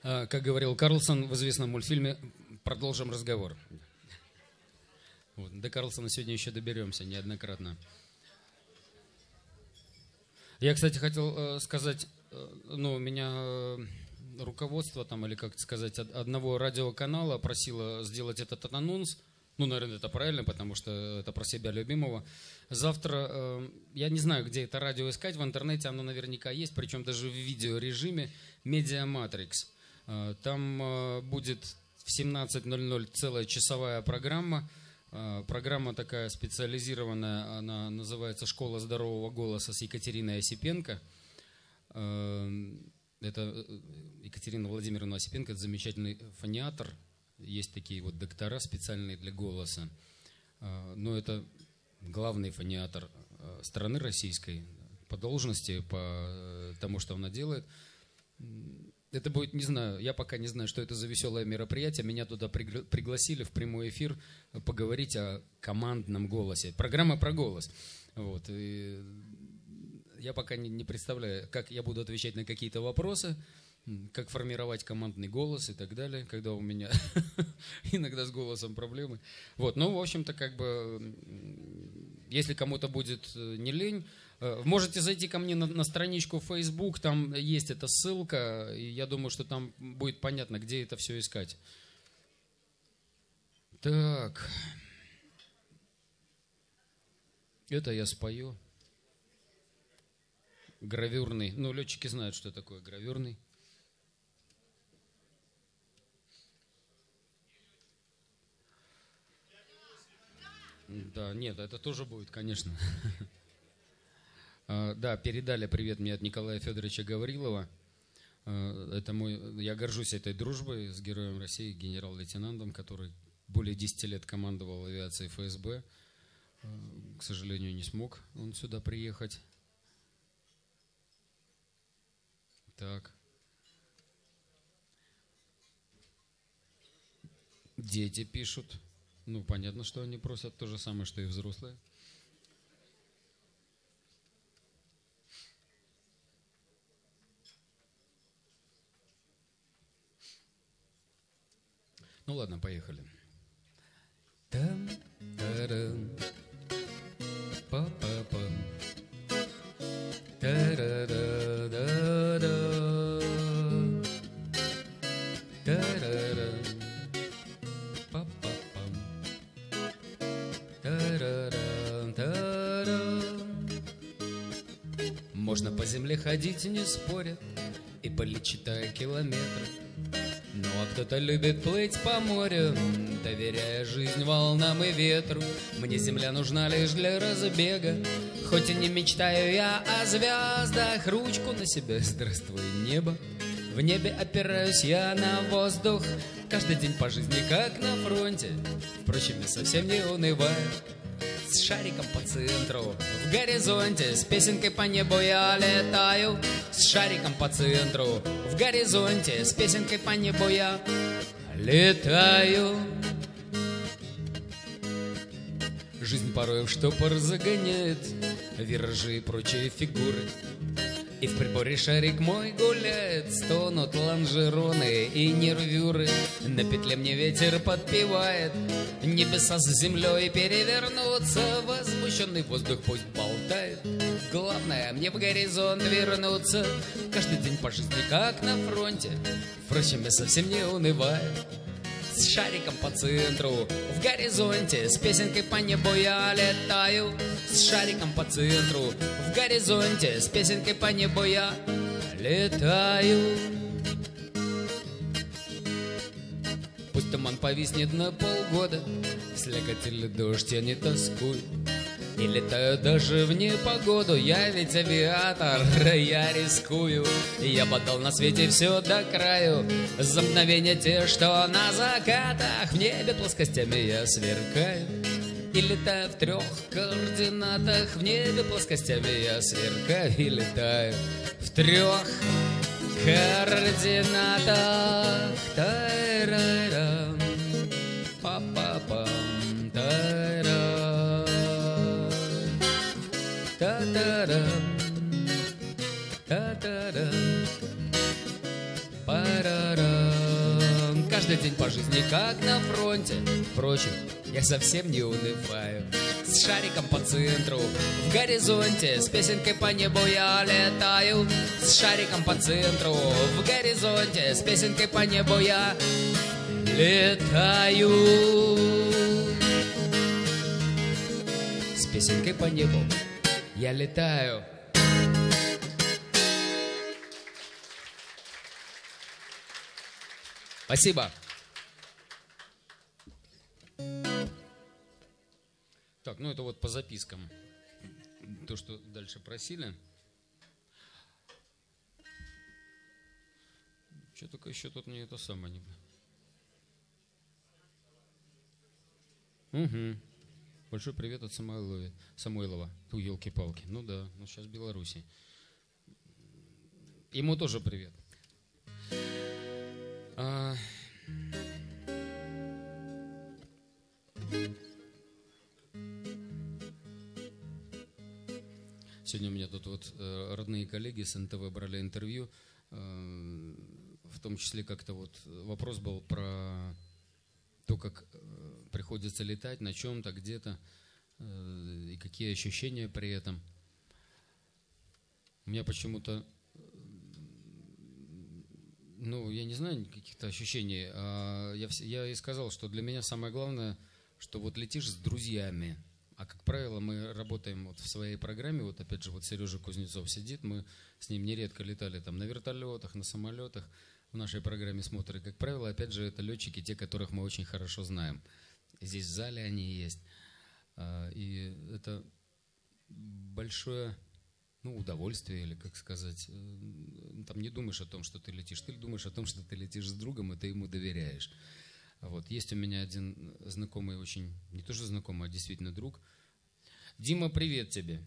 Как говорил Карлсон в известном мультфильме, продолжим разговор. Вот, до Карлсона сегодня еще доберемся неоднократно. Я, кстати, хотел сказать, у меня руководство там, или как сказать, одного радиоканала просило сделать этот анонс. Наверное, это правильно, потому что это про себя любимого. Завтра, я не знаю, где это радио искать, в интернете оно наверняка есть, причем даже в видеорежиме, Media Matrix. Там будет в 17:00 целая часовая программа. Программа такая специализированная, она называется «Школа здорового голоса» с Екатериной Осипенко. Это Екатерина Владимировна Осипенко, это замечательный фониатор. Есть такие вот доктора специальные для голоса. Но это главный фониатор страны российской по должности, по тому, что она делает. Это будет, не знаю, я пока не знаю, что это за веселое мероприятие. Меня туда пригласили в прямой эфир поговорить о командном голосе. Программа про голос. Вот. И я пока не представляю, как я буду отвечать на какие-то вопросы, как формировать командный голос и так далее, когда у меня иногда с голосом проблемы. Вот. В общем-то, если кому-то будет не лень, можете зайти ко мне на страничку в Facebook, там есть эта ссылка, и я думаю, что там будет понятно, где это все искать. Так. Это я спою. Гравюрный. Летчики знают, что такое гравюрный. Да, нет, это тоже будет, конечно. Да, передали привет мне от Николая Федоровича Гаврилова. Это я горжусь этой дружбой с героем России, генерал-лейтенантом, который более 10 лет командовал авиацией ФСБ. К сожалению, не смог он сюда приехать. Так. Дети пишут. Понятно, что они просят то же самое, что и взрослые. Ладно, поехали. Там, тарам, па-па-пам, та-ра-ра-да-да, та-ра-рам, па-па-пам, та-ра-рам, та-рам. Можно по земле ходить, не споря, и полет читая километры. А кто-то любит плыть по морю, доверяя жизнь волнам и ветру. Мне земля нужна лишь для разбега, хоть и не мечтаю я о звездах. Ручку на себя, здравствуй, небо. В небе опираюсь я на воздух. Каждый день по жизни, как на фронте. Впрочем, я совсем не унываю. С шариком по центру, в горизонте, с песенкой по небу я летаю. С шариком по центру, в горизонте, с песенкой по небу я летаю. Жизнь порой в штопор загоняет виражи и прочие фигуры. И в приборе шарик мой гуляет, стонут лонжероны и нервюры. На петле мне ветер подпевает, небеса с землей перевернутся. Возмущенный воздух пусть болтает, главное мне в горизонт вернуться. Каждый день по жизни как на фронте, впрочем, я совсем не унываю. С шариком по центру, в горизонте, с песенкой по небу я летаю. С шариком по центру, в горизонте, с песенкой по небу я летаю. Пусть туман повиснет на полгода, слякоть или дождь, я не тоскую. И летаю даже в непогоду, я ведь авиатор, я рискую. Я бодал на свете все до краю, за мгновения те, что на закатах. В небе плоскостями я сверкаю и летаю в 3 координатах. В небе плоскостями я сверкаю и летаю в 3 координатах. Тай-рай-рам, па-па-пам, тай-рам. Та-та-дам, та-та-дам, па-ра-ра. Каждый день по жизни как на фронте. Впрочем, я совсем не унываю. С шариком по центру, в горизонте, с песенкой по небу я летаю. С шариком по центру, в горизонте, с песенкой по небу я летаю. С песенкой по небу я летаю. Спасибо. Так, ну это вот по запискам. То, что дальше просили. Что только еще тут не это самое. Угу. Большой привет от Самойлова. Ну, елки-палки. Ну да, ну сейчас в Беларуси. Ему тоже привет. Сегодня у меня тут вот родные коллеги с НТВ брали интервью, в том числе как-то вот вопрос был про то, как приходится летать, на чем-то, где-то, и какие ощущения при этом. У меня почему-то, ну, я не знаю каких-то ощущений, я и сказал, что для меня самое главное, что вот летишь с друзьями. А как правило, мы работаем вот в своей программе, вот опять же, вот Сережа Кузнецов сидит, мы с ним нередко летали там на вертолетах, на самолетах, в нашей программе смотры. Как правило, опять же, это летчики, те, которых мы очень хорошо знаем. Здесь в зале они есть. И это большое, ну, удовольствие, или как сказать, там не думаешь о том, что ты летишь, ты думаешь о том, что ты летишь с другом, и ты ему доверяешь. Вот. Есть у меня один знакомый, очень, не то что знакомый, а действительно друг. Дима, привет тебе.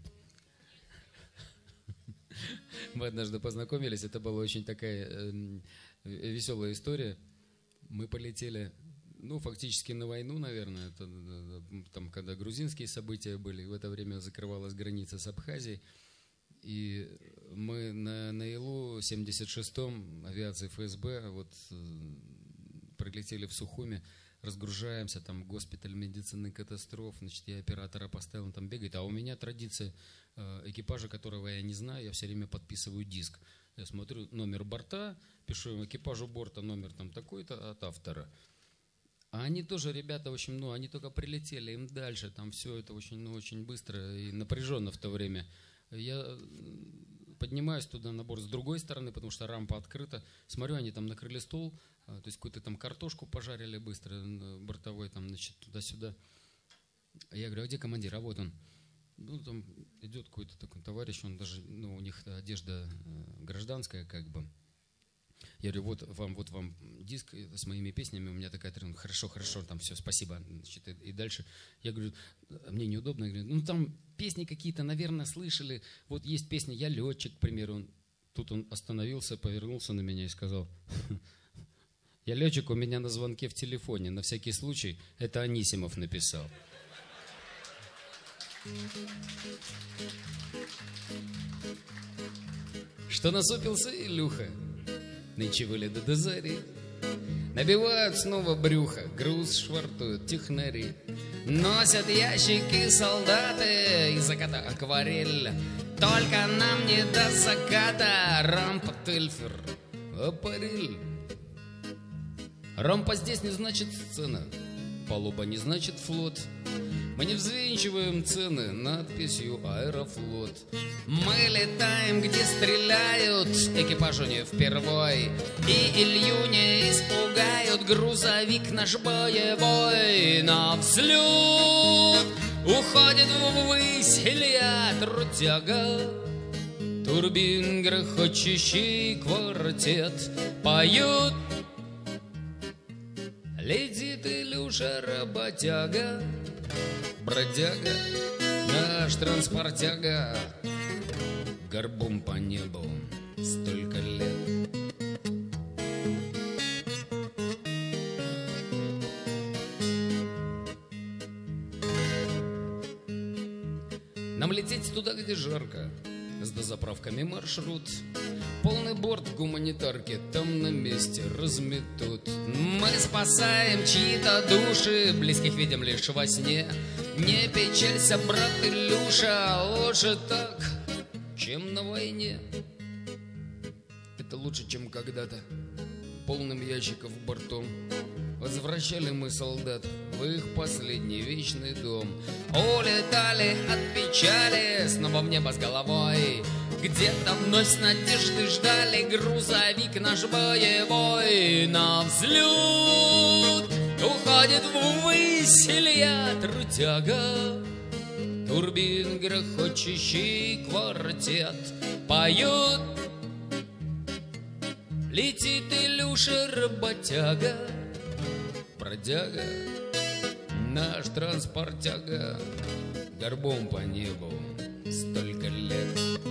Мы однажды познакомились, это была очень такая веселая история. Мы полетели, ну, фактически на войну, наверное, это, там, когда грузинские события были, в это время закрывалась граница с Абхазией. И мы на Илу-76 авиации ФСБ вот прилетели в Сухуми, разгружаемся, там госпиталь медицины катастроф, значит, я оператора поставил, он там бегает, а у меня традиция экипажа, которого я не знаю, я все время подписываю диск. Я смотрю номер борта, пишу экипажу борта номер там такой-то от автора. А они тоже, ребята, в общем, ну, они только прилетели, им дальше, там все это очень, ну, очень быстро и напряженно в то время. Я поднимаюсь туда на борт с другой стороны, потому что рампа открыта. Смотрю, они там накрыли стол, то есть какую-то там картошку пожарили быстро, бортовой, там, значит, туда-сюда. Я говорю, а где командир? А вот он. Ну, там идет какой-то такой товарищ, он даже, ну, у них одежда гражданская, как бы. Я говорю, вот вам диск с моими песнями, у меня такая тренировка, хорошо, там все, спасибо. Значит, и дальше я говорю, мне неудобно, я говорю, ну там песни какие-то, наверное, слышали, вот есть песня «Я летчик», к примеру. Тут он остановился, повернулся на меня и сказал, я летчик, у меня на звонке в телефоне, на всякий случай, это Анисимов написал. Что насупился Илюха? Нынче вылеты до зари, набивают снова брюхо, груз швартуют технари. Носят ящики солдаты, из заката акварель. Только нам не до заката рампа, тельфер, аппарель. Рампа здесь не значит сцена, палуба не значит флот. Мы не взвинчиваем цены надписью «Аэрофлот». Мы летаем, где стреляют, экипажу не впервой. И Илью не испугают, грузовик наш боевой. На взлет уходит ввысь Илья трудяга. Турбин грохочущий квартет поют. Летит Илюша работяга, бродяга, наш транспортяга, горбом по небу столько лет. Нам лететь туда, где жарко, с дозаправками маршрут. Полный борт гуманитарки там на месте разметут. Мы спасаем чьи-то души, близких видим лишь во сне. Не печалься, брат Илюша, лучше так, чем на войне. Это лучше, чем когда-то полным ящиков бортом возвращали мы солдат в их последний вечный дом. Улетали от печали снова в небо с головой. Где-то вновь с надеждой ждали грузовик наш боевой. На взлет уходит ввысь Илья Трутяга. Турбин грохочущий квартет поет. Летит Илюша работяга, бродяга, наш транспортяга, горбом по небу столько лет.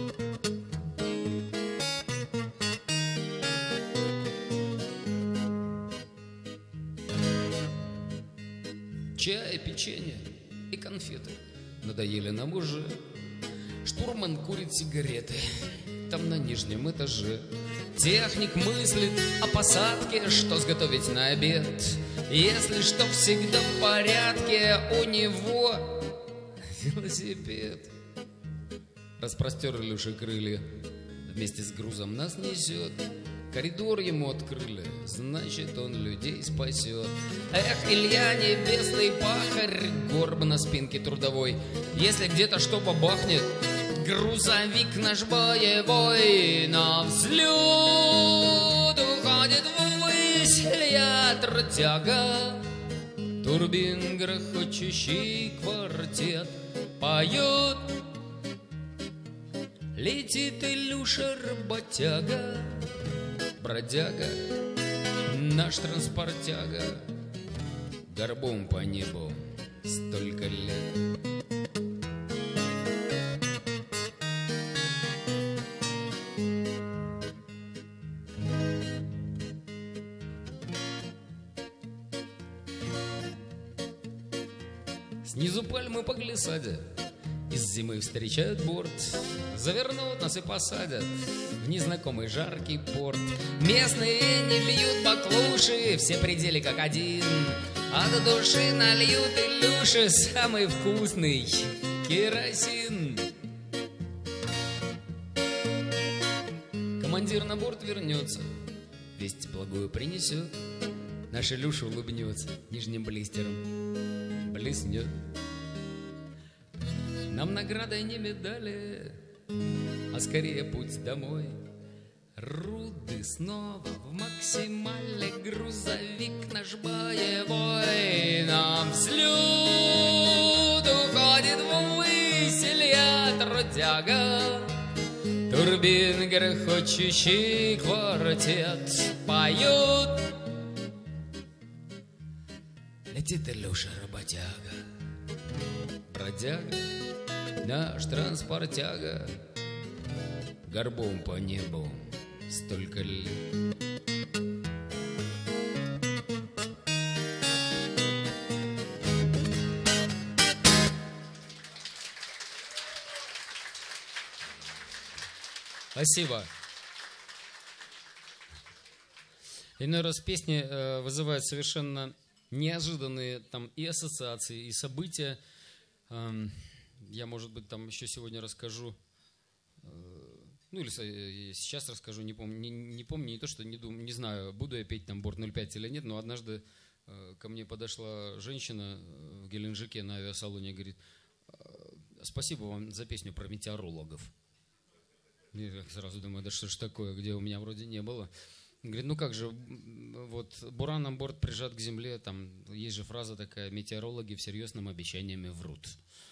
Чай, печенье и конфеты надоели нам уже. Штурман курит сигареты там на нижнем этаже. Техник мыслит о посадке, что сготовить на обед. Если что, всегда в порядке, у него велосипед. Распростер Илюша крылья, вместе с грузом нас несет. Коридор ему открыли, значит, он людей спасет. Эх, Илья, небесный пахарь, горб на спинке трудовой. Если где-то что побахнет, грузовик наш боевой на взлет уходит ввысь Илья Трутяга. Турбин грохочущий квартет поет. Летит Илюша работяга, бродяга, наш транспортяга, горбом по небу столько лет. Снизу пальмы по глиссаде из зимы встречают борт. Завернут нас и посадят в незнакомый жаркий порт. Местные не льют баклуши, все пределы как один. От души нальют Илюше самый вкусный керосин. Командир на борт вернется, весть благую принесет. Наш Илюша улыбнется, нижним блистером блеснет. Нам наградой не медали, а скорее путь домой. Руды снова в максимале, грузовик наш боевой. Нам взлет уходит ввысь Илья Трутяга. Турбин грохочущий квартет поет. Летит Илюша работяга, бродяга, наш транспортяга, горбом по небу столько лет. Спасибо. Иной раз песни вызывают совершенно неожиданные там и ассоциации, и события. Я, может быть, там еще сегодня расскажу, ну или сейчас расскажу, не помню, не то, что не знаю, буду я петь там Борт 05 или нет, но однажды ко мне подошла женщина в Геленджике на авиасалоне и говорит: спасибо вам за песню про метеорологов. Я сразу думаю, да что ж такое, где у меня вроде не было. Говорит, ну как же, вот бураном борт прижат к земле, там есть же фраза такая: метеорологи всерьезным обещаниями врут.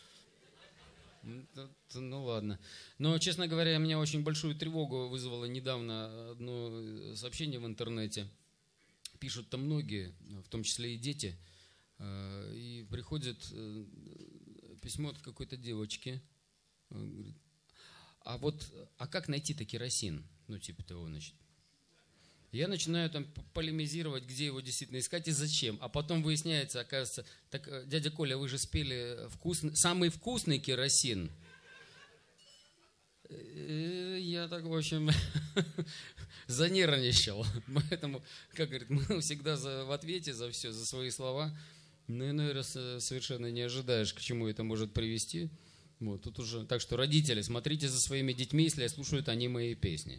Ну ладно. Но, честно говоря, меня очень большую тревогу вызвало недавно одно сообщение в интернете. Пишут там многие, в том числе и дети. И приходит письмо от какой-то девочки. Говорит, а как найти-то керосин? Ну, типа того, значит. Я начинаю там полемизировать, где его действительно искать и зачем. А потом выясняется, оказывается, так, дядя Коля, вы же спели самый вкусный керосин. Я так, в общем, занервничал. Поэтому, как говорит, мы всегда в ответе за все, за свои слова. Ну, иной раз совершенно не ожидаешь, к чему это может привести. Вот, тут уже. Так что, родители, смотрите за своими детьми, если слушают они мои песни.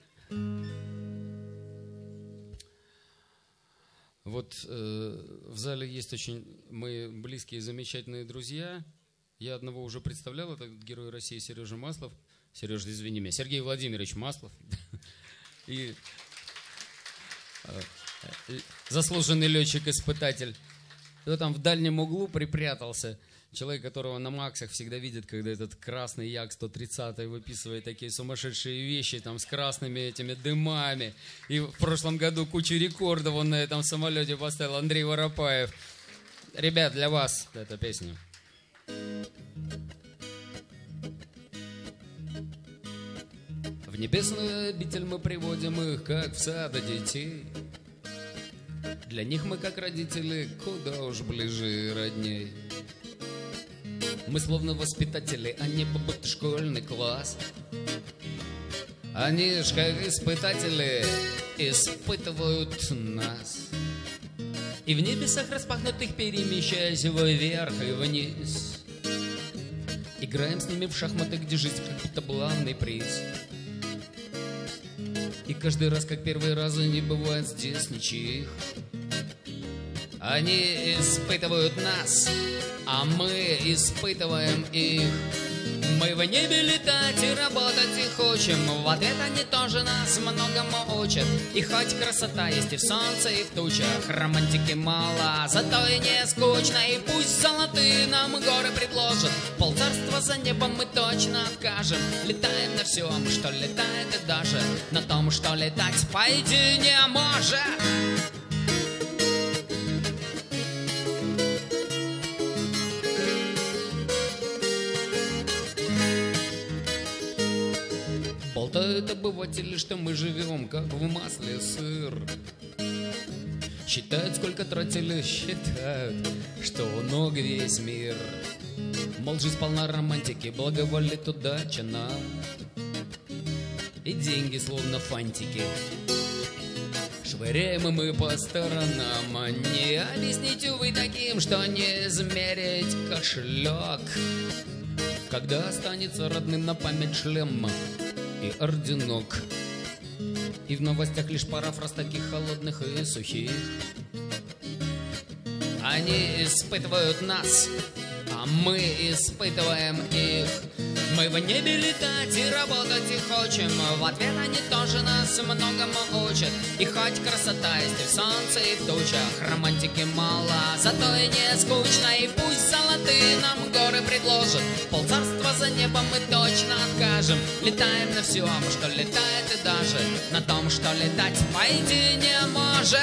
Вот в зале есть очень мои близкие, замечательные друзья. Я одного уже представлял, это герой России Сережа Маслов. Сережа, извини меня, Сергей Владимирович Маслов. И заслуженный летчик-испытатель. И вот там в дальнем углу припрятался человек, которого на Максах всегда видят, когда этот красный Як-130 выписывает такие сумасшедшие вещи, там с красными этими дымами. И в прошлом году кучу рекордов он на этом самолете поставил, Андрей Воропаев. Ребят, для вас эта песня. В небесную обитель мы приводим их, как в сад детей. Для них мы, как родители, куда уж ближе и родней. Мы словно воспитатели, а не будто школьный класс. Они ж как испытатели испытывают нас. И в небесах распахнутых перемещаясь вверх и вниз, играем с ними в шахматы, где жизнь как будто главный приз. И каждый раз, как первый раз, не бывает здесь ничьих. Они испытывают нас, а мы испытываем их. Мы в небе летать и работать их учим. В ответ они тоже нас многому учат. И хоть красота есть и в солнце, и в тучах, романтики мало, зато и не скучно. И пусть золотые нам горы предложат, полцарства за небом мы точно откажем. Летаем на всем, что летает, и даже на том, что летать по идее не может. Болтают обыватели, что мы живем, как в масле сыр. Считают, сколько тратили, считают, что у ног весь мир. Мол, жизнь полна романтики, благоволит удача нам. И деньги, словно фантики, швыряем мы по сторонам. Не объясните вы таким, что не измерить кошелек, когда останется родным на память шлем и орденок. И в новостях лишь парафраз таких холодных и сухих. Они испытывают нас, а мы испытываем их. Мы в небе летать и работать их учим. В ответ они тоже нас многому учат. И хоть красота есть и в солнце, и в тучах, романтики мало, зато и не скучно. И пусть золотые нам горы предложат, полцарства за небом мы точно откажем. Летаем на всем, что летает, и даже на том, что летать по идее не может.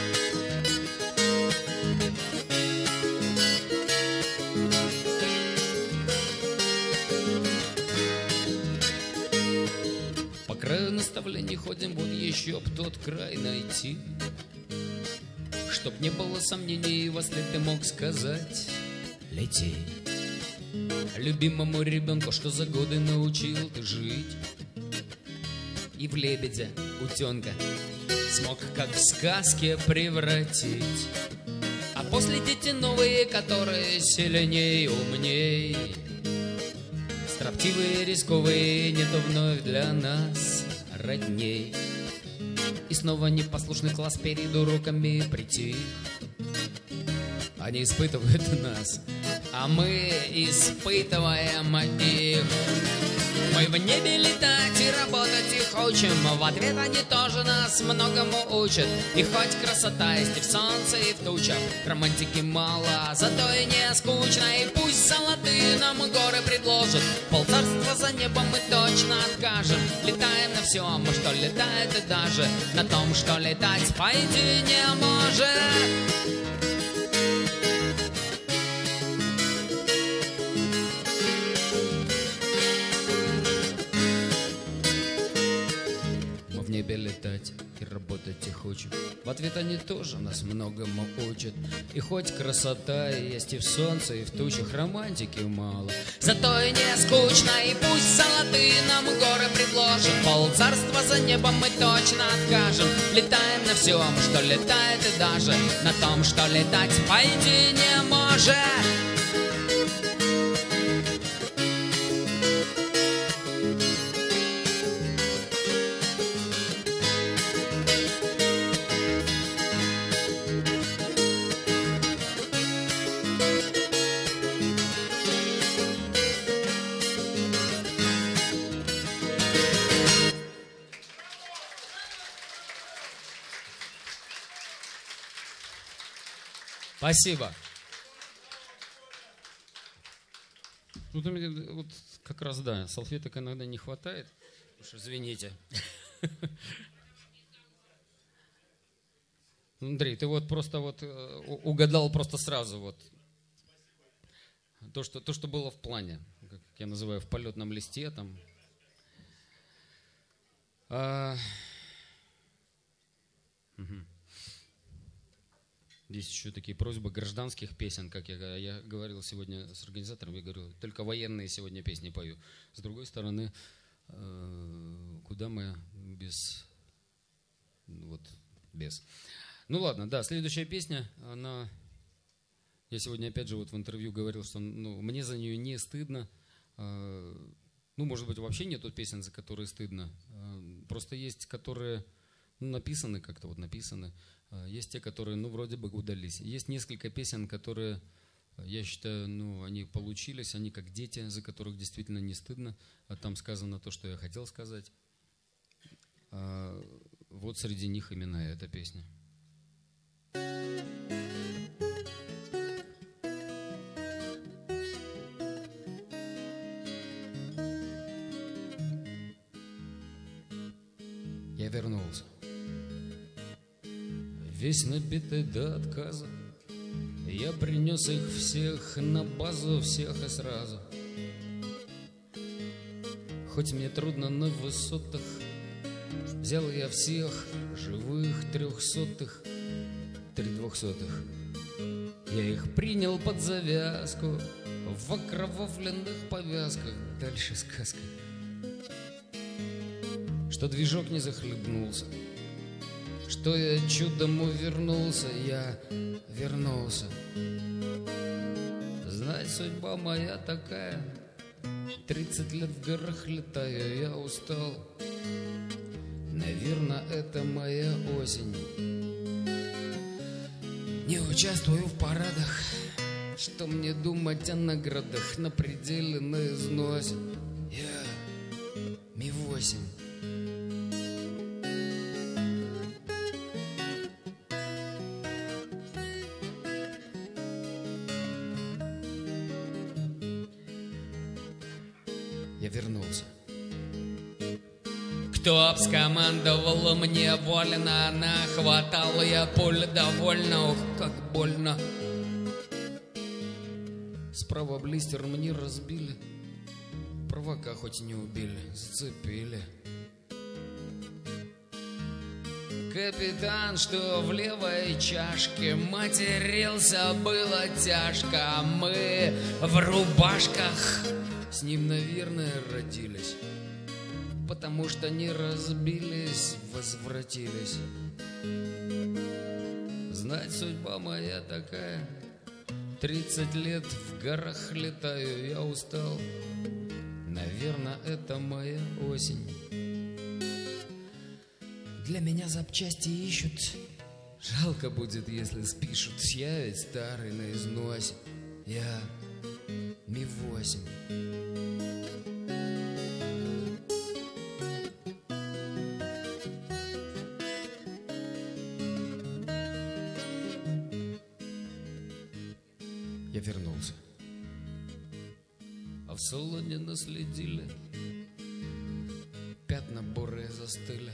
По краю наставлений ходим, вот еще б тот край найти, чтоб не было сомнений, во след ты мог сказать: лети. Любимому ребенку, что за годы научил ты жить, и в лебедя, утенка смог, как в сказке, превратить. А после дети новые, которые сильнее, умней, строптивые, рисковые, нету вновь для нас родней. И снова непослушный класс перед уроками притих. Они испытывают нас, а мы испытываем их. Мы в небе летать и работать их учим. В ответ они тоже нас многому учат. И хоть красота есть и в солнце, и в тучах, романтики мало, зато и не скучно. И пусть золотые нам горы предложат, полцарства за небом мы точно откажем. Летаем на всем, что летает, и даже на том, что летать по идее не может. В небе летать и работать что-то хочет. В ответ они тоже нас многому учат. И хоть красота есть и в солнце, и в тучах, романтики мало, зато и не скучно, и пусть золотые нам горы предложат. Полцарства за небом мы точно откажем. Летаем на всем, что летает, и даже на том, что летать пойти не может. Спасибо. Вот как раз, да, салфеток иногда не хватает. Уж извините. Андрей, ты вот просто вот угадал просто сразу вот то, что было в плане, как я называю, в полетном листе там. Здесь еще такие просьбы гражданских песен, как я говорил сегодня с организатором, я говорю, только военные сегодня песни пою. С другой стороны, куда мы без. Ну ладно, да, следующая песня, она, я сегодня опять же вот в интервью говорил, что мне за нее не стыдно. Может быть, вообще нету песен, за которые стыдно. Просто есть, которые написаны как-то, вот написаны. Есть те, которые, вроде бы удались. Есть несколько песен, которые, я считаю, они получились, они как дети, за которых действительно не стыдно. А там сказано то, что я хотел сказать. Вот среди них именно эта песня. Я вернулся. Весь набитый до отказа, я принес их всех на базу, всех и сразу. Хоть мне трудно на высотах, взял я всех живых 300-х, 3/200-х. Я их принял под завязку в окровавленных повязках. Дальше сказка. Что движок не захлебнулся, что я чудом увернулся, я вернулся. Знать, судьба моя такая, 30 лет в горах летаю, я устал. Наверное, это моя осень. Не участвую в парадах, что мне думать о наградах, на пределе, на износе. Я Ми-8. Я вернулся. Кто б скомандовал мне вольно, нахватал я пуль довольно, ух, как больно. Справа блистер мне разбили, провока хоть не убили, зацепили. Капитан, что в левой чашке, матерился было тяжко, мы в рубашках с ним, наверное, родились, потому что не разбились, возвратились. Знать, судьба моя такая, 30 лет в горах летаю, я устал. Наверное, это моя осень. Для меня запчасти ищут, жалко будет, если спишут. Я ведь старый на износе, я Ми-8. Я вернулся. А в салоне наследили, пятна бурые застыли,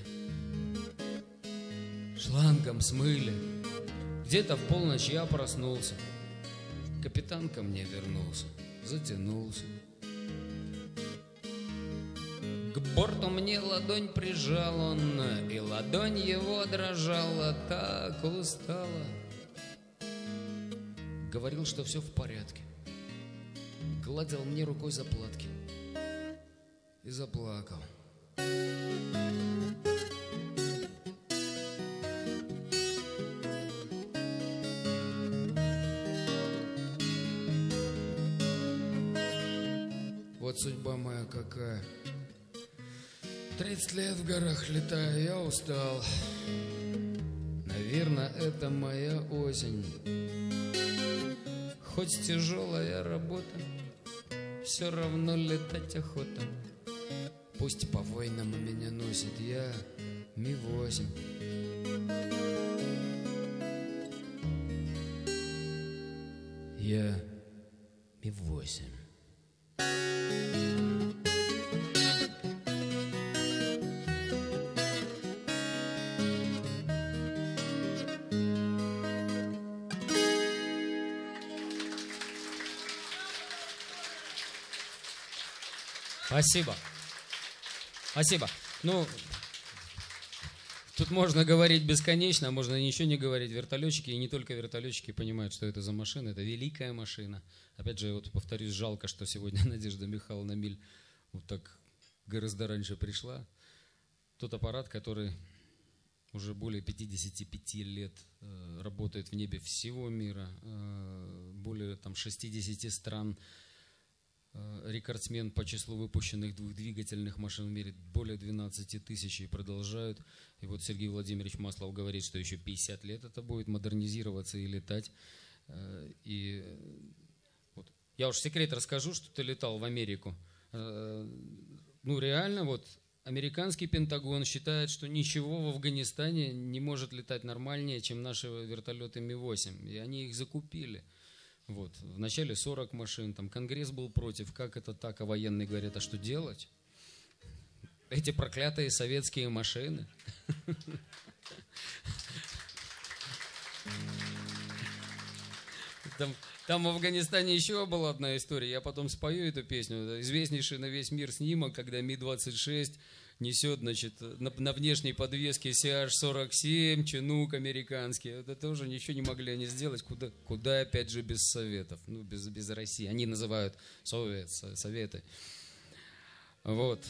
шлангом смыли. Где-то в полночь я проснулся, капитан ко мне вернулся, затянулся. К борту мне ладонь прижал он, и ладонь его дрожала, так устала. Говорил, что все в порядке, гладил мне рукой заплатки и заплакал. Вот судьба моя какая. 30 лет в горах летаю, я устал. Наверное, это моя осень. Хоть тяжелая работа, все равно летать охота. Пусть по войнам меня носит, я Ми-8. Я Ми-8. Спасибо. Спасибо. Ну, тут можно говорить бесконечно, а можно ничего не говорить. Вертолетчики, и не только вертолетчики, понимают, что это за машина. Это великая машина. Опять же, вот повторюсь, жалко, что сегодня Надежда Михайловна Миль вот так гораздо раньше пришла. Тот аппарат, который уже более 55 лет работает в небе всего мира, более 60 стран, рекордсмен по числу выпущенных двухдвигательных машин в мире, более 12 тысяч, и продолжают. И вот Сергей Владимирович Маслов говорит, что еще 50 лет это будет модернизироваться и летать. И вот. Я уж секрет расскажу, что ты летал в Америку. Ну реально, вот американский Пентагон считает, что ничего в Афганистане не может летать нормальнее, чем наши вертолеты Ми-8. И они их закупили. Вот. В начале 40 машин, там Конгресс был против, как это так, а военные говорят, а что делать? Эти проклятые советские машины. Там в Афганистане еще была одна история, я потом спою эту песню, известнейший на весь мир снимок, когда Ми-26 несет, значит, на внешней подвеске CH-47, чинук американский. Это тоже ничего не могли они сделать. Куда опять же, без Советов, ну, без России. Они называют Советы. Вот.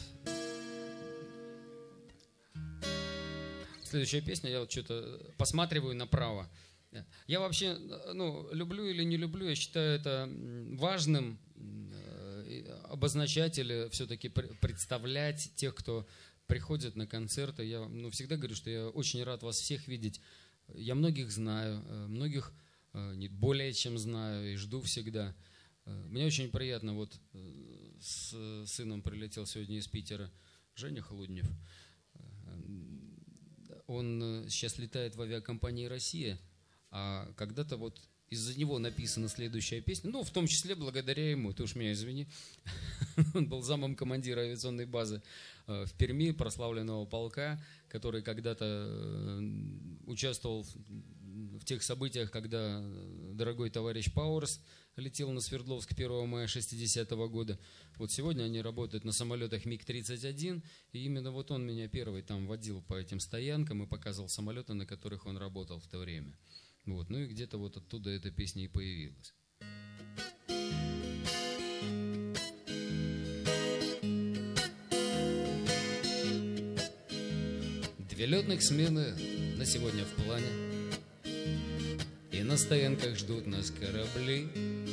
Следующая песня, я вот что-то посматриваю направо. Я вообще, ну, люблю или не люблю, я считаю это важным обозначать или все-таки представлять тех, кто приходит на концерты. Я всегда говорю, что я очень рад вас всех видеть. Я многих знаю, многих более чем знаю и жду всегда. Мне очень приятно, вот с сыном прилетел сегодня из Питера Женя Холоднев. Он сейчас летает в авиакомпании «Россия», а когда-то вот из-за него написана следующая песня, ну, в том числе благодаря ему, ты уж меня извини. Он был замом командира авиационной базы в Перми, прославленного полка, который когда-то участвовал в тех событиях, когда дорогой товарищ Пауэрс летел на Свердловск 1 мая 60-го года. Вот сегодня они работают на самолетах МиГ-31, и именно вот он меня первый там водил по этим стоянкам и показывал самолеты, на которых он работал в то время. Вот. Ну и где-то вот оттуда эта песня и появилась. Две летных смены на сегодня в плане, и на стоянках ждут нас корабли.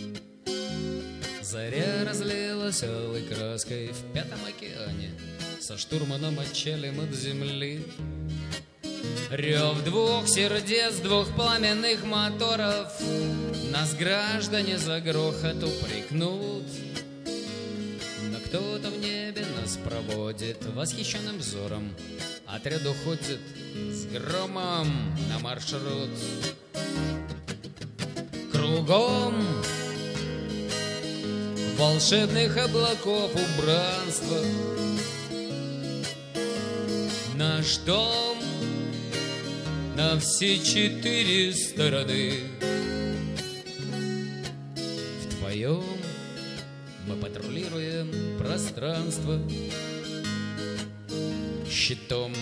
Заря разлилась алой краской в Пятом океане, со штурманом отчалим от земли. Рев двух сердец, двух пламенных моторов нас, граждане, за грохот упрекнут. Но кто-то в небе нас проводит восхищенным взором. Отряд уходит с громом на маршрут. Кругом волшебных облаков убранства. Наш дом на все 4 стороны. Вдвоем мы патрулируем пространство. щитом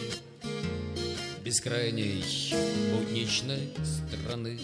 бескрайней будничной страны.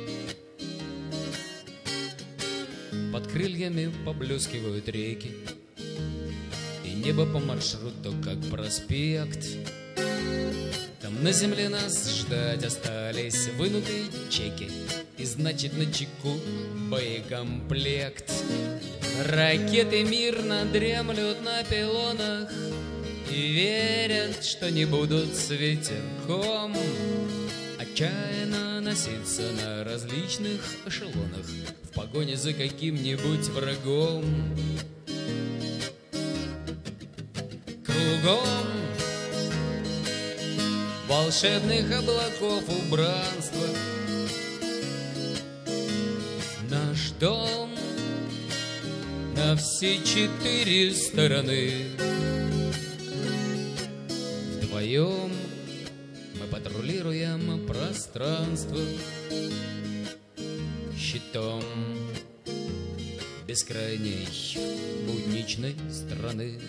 Под крыльями поблескивают реки, и небо по маршруту, как проспект. Там на земле нас ждать остались вынутые чеки, и значит на чеку боекомплект. Ракеты мирно дремлют на пилонах и верят, что не будут светенком отчаянно носиться на различных эшелонах в погоне за каким-нибудь врагом. Кругом волшебных облаков убранства наш дом на все 4 стороны. Вдвоем мы патрулируем пространство щитом бескрайней будничной страны.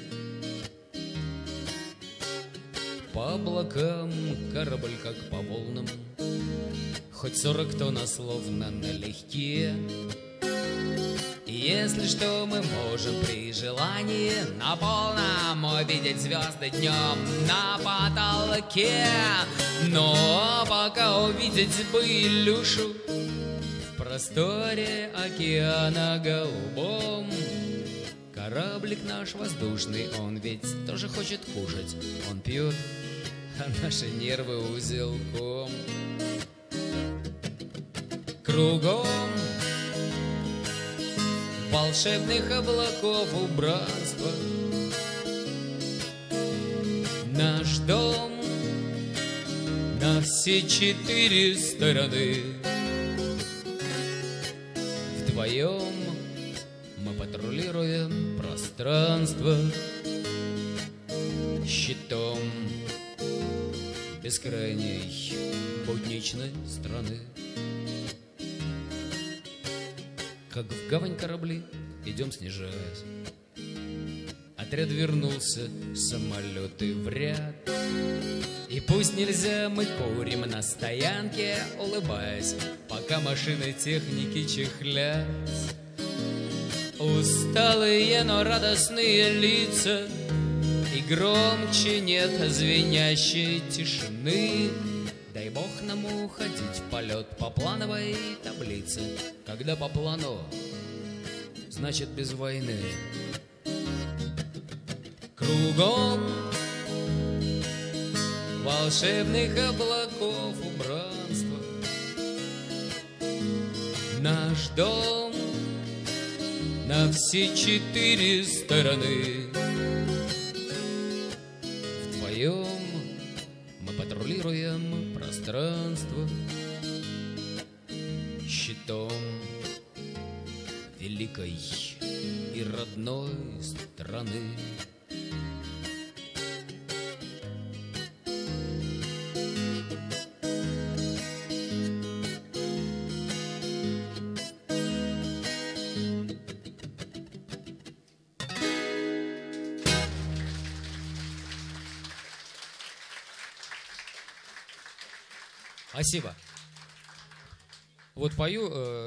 По облакам корабль, как по волнам, хоть 40 тонн, а словно налегке. Если что, мы можем при желании на полном увидеть звезды днем на потолке. Но пока увидеть бы Илюшу в просторе океана голубом, кораблик наш воздушный, он ведь тоже хочет кушать. Он пьет, а наши нервы узелком. Кругом волшебных облаков убранства наш дом на все 4 стороны. Вдвоем мы патрулируем пространство щитом бескрайней будничной страны. Как в гавань корабли идем снижаясь, отряд вернулся, самолеты в ряд. И пусть нельзя, мы курим на стоянке, улыбаясь, пока машины техники чехлят. Усталые, но радостные лица, и громче нет звенящей тишины. Дай бог нам уходить в полет по плановой таблице. Когда по плану, значит без войны. Кругом волшебных облаков убранства наш дом на все 4 стороны. Вдвоем мы патрулируем пространство щитом великой и родной страны. Спасибо. Вот пою,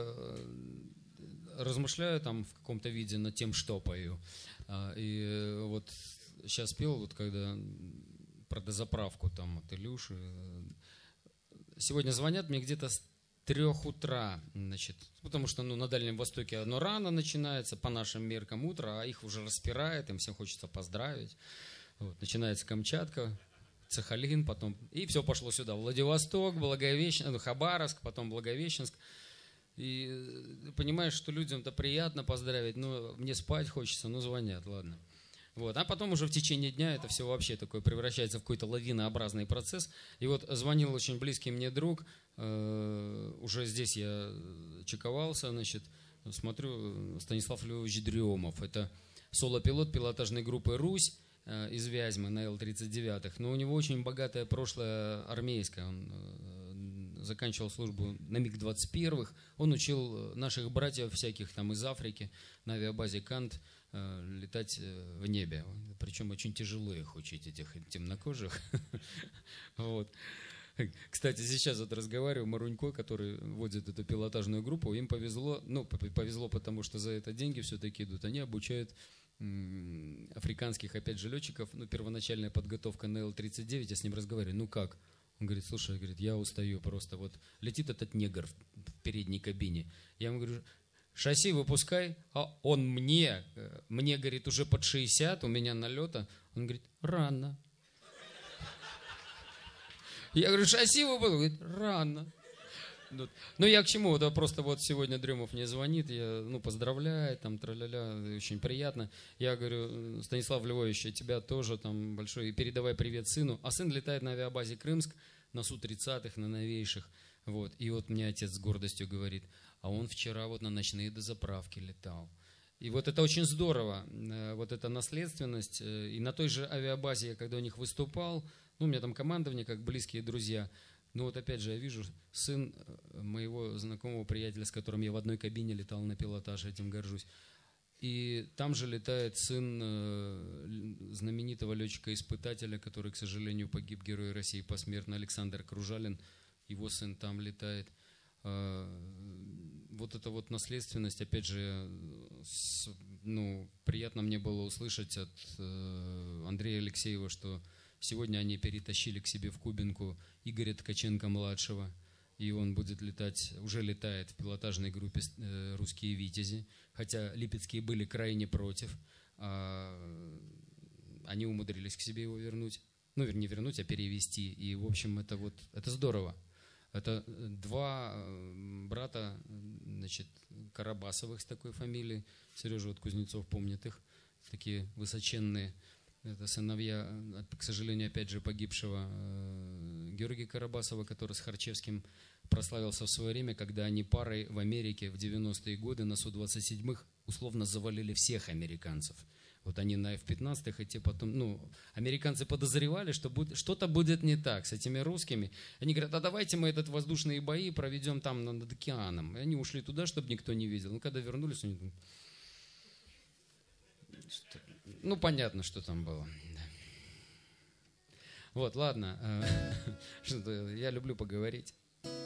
размышляю там в каком-то виде над тем, что пою. И вот сейчас пел, вот когда про дозаправку там от Илюши. Сегодня звонят мне где-то с 3 утра, значит, потому что на Дальнем Востоке оно рано начинается, по нашим меркам утро, а их уже распирает, им всем хочется поздравить. Вот, начинается Камчатка, Сахалин, потом, и все пошло сюда, Владивосток, Благовещенск, Хабаровск, потом Благовещенск. И понимаешь, что людям-то приятно поздравить, но мне спать хочется, но звонят, ладно. Вот. А потом уже в течение дня это все вообще такое превращается в какой-то лавинообразный процесс. И вот звонил очень близкий мне друг, уже здесь я чековался, значит, смотрю, Станислав Львович Дремов, это соло-пилот пилотажной группы «Русь» из Вязьмы на Л-39, но у него очень богатое прошлое армейское, он заканчивал службу на МиГ-21, он учил наших братьев всяких там из Африки на авиабазе Кант летать в небе. Причем очень тяжело их учить, этих темнокожих. Вот. Кстати, сейчас вот разговариваю, Марунько, который водит эту пилотажную группу, им повезло, ну, повезло, потому что за это деньги все-таки идут. Они обучают африканских, опять же, летчиков, ну, первоначальная подготовка на Л-39, я с ним разговариваю, ну как? Он говорит, слушай, говорит, я устаю просто, вот летит этот негр в передней кабине. Я ему говорю, шасси выпускай, а он мне, говорит, уже под 60, у меня налета, он говорит, рано. Я говорю, шасси выпускай, говорит, рано. Ну, я к чему? Да просто вот сегодня Дремов мне звонит, я, ну, поздравляю, там, тра-ля-ля, очень приятно. Я говорю, Станислав Львович, тебя тоже там большой, передавай привет сыну. А сын летает на авиабазе Крымск, на Су-30-х, на новейших. Вот. И вот мне отец с гордостью говорит, а он вчера вот на ночные дозаправки летал. И вот это очень здорово, вот эта наследственность. И на той же авиабазе, я когда у них выступал, ну, у меня там командование, как близкие друзья. Ну вот опять же, я вижу, сын моего знакомого приятеля, с которым я в одной кабине летал на пилотаж, этим горжусь. И там же летает сын знаменитого летчика-испытателя, который, к сожалению, погиб, Герой России посмертно, Александр Кружалин. Его сын там летает. Вот эта вот наследственность, опять же, ну, приятно мне было услышать от Андрея Алексеева, что сегодня они перетащили к себе в Кубинку Игоря Ткаченко-младшего, и он будет летать, уже летает в пилотажной группе «Русские витязи», хотя липецкие были крайне против, они умудрились к себе его вернуть, ну, не вернуть, а перевести, и, в общем, это вот, это здорово. Это два брата, значит, Карабасовых с такой фамилией, Сережа вот Кузнецов помнит их, такие высоченные. Это сыновья, к сожалению, опять же, погибшего Георгия Карабасова, который с Харчевским прославился в свое время, когда они парой в Америке в 90-е годы на Су-27-х условно завалили всех американцев. Вот они на F-15-х, и те потом, ну, американцы подозревали, что что-то будет не так с этими русскими. Они говорят, а давайте мы этот воздушные бои проведем там над океаном. И они ушли туда, чтобы никто не видел. Ну, когда вернулись, они... Ну, понятно, что там было. Вот, ладно. Я люблю поговорить.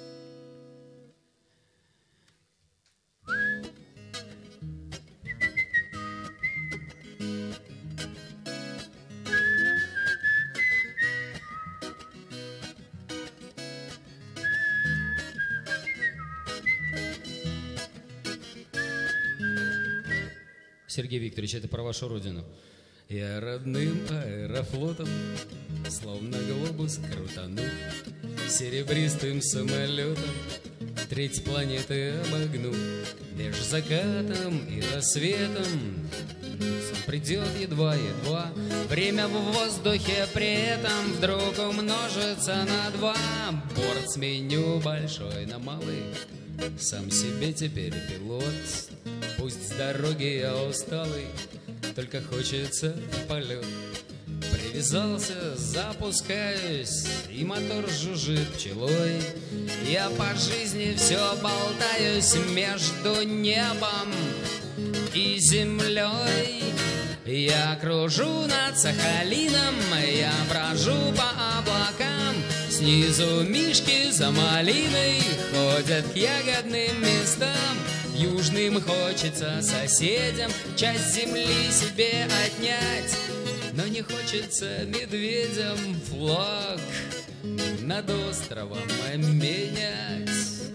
Сергей Викторович, это про вашу родину. Я родным аэрофлотом, словно глобус крутану, серебристым самолетом треть планеты обогну. Меж закатом и рассветом сон придет едва-едва, время в воздухе при этом вдруг умножится на 2. Борт сменю большой на малый, сам себе теперь пилот. Пусть с дороги я усталый, только хочется в полет. Привязался, запускаюсь, и мотор жужжит пчелой. Я по жизни все болтаюсь между небом и землей. Я кружу над Сахалином, я брожу по облакам. Снизу мишки за малиной ходят к ягодным местам. Южным хочется соседям часть земли себе отнять, но не хочется медведям флаг над островом менять.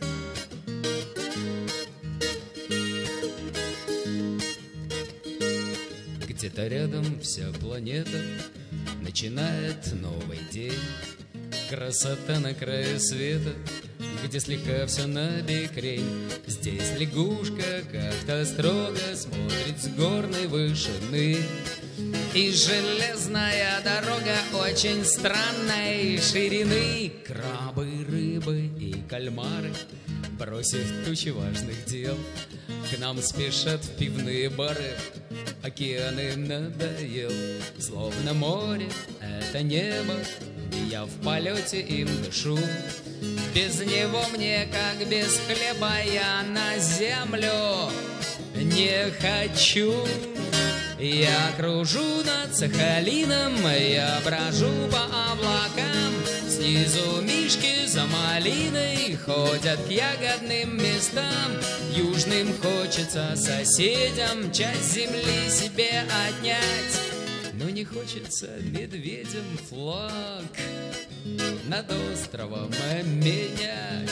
Где-то рядом вся планета начинает новый день. Красота на краю света, где слегка все набекрень. Здесь лягушка как-то строго смотрит с горной вышины. И железная дорога очень странной ширины. Крабы, рыбы и кальмары, бросив тучи важных дел, к нам спешат в пивные бары. Океан им надоел, словно море — это небо, и я в полете им дышу. Без него мне, как без хлеба, я на землю не хочу. Я кружу над Сахалином, я брожу по облакам. Снизу мишки за малиной ходят к ягодным местам. Южным хочется соседям часть земли себе отнять, но не хочется медведям флаг над островом менять.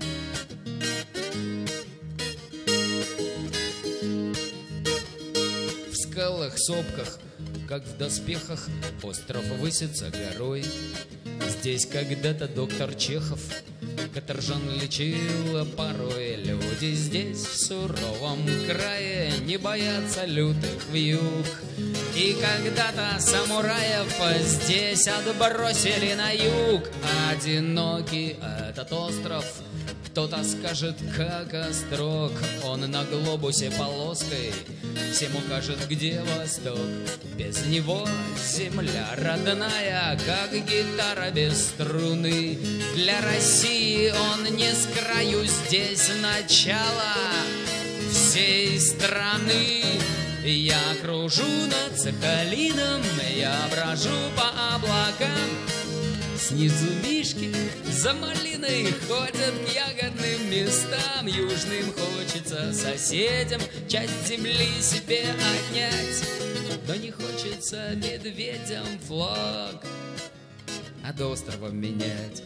В скалах, сопках, как в доспехах, остров высится горой. Здесь когда-то доктор Чехов каторжан лечил порой. Люди здесь, в суровом крае, не боятся лютых вьюг. И когда-то самураев здесь отбросили на юг. Одинокий этот остров, кто-то скажет, как острог. Он на глобусе полоской всем укажет, где восток. Без него земля родная, как гитара без струны. Для России он не с краю, здесь начало всей страны. Я кружу над Сахалином, я брожу по облакам. Снизу мишки за малиной ходят к ягодным местам. Южным хочется соседям часть земли себе отнять, но не хочется медведям флаг над островом менять.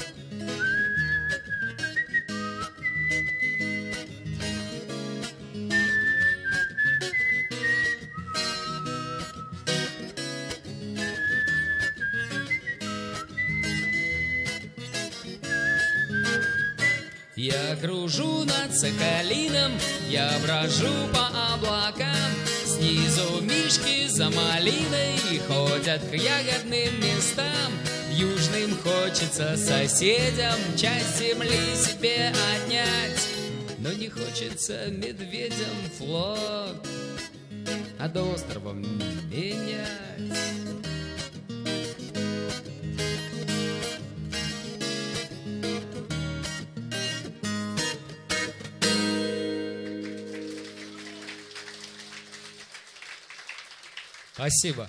Я кружу над Сахалином, я брожу по облакам. Снизу мишки за малиной ходят к ягодным местам. Южным хочется соседям часть земли себе отнять, но не хочется медведям флаг над островом менять. Спасибо.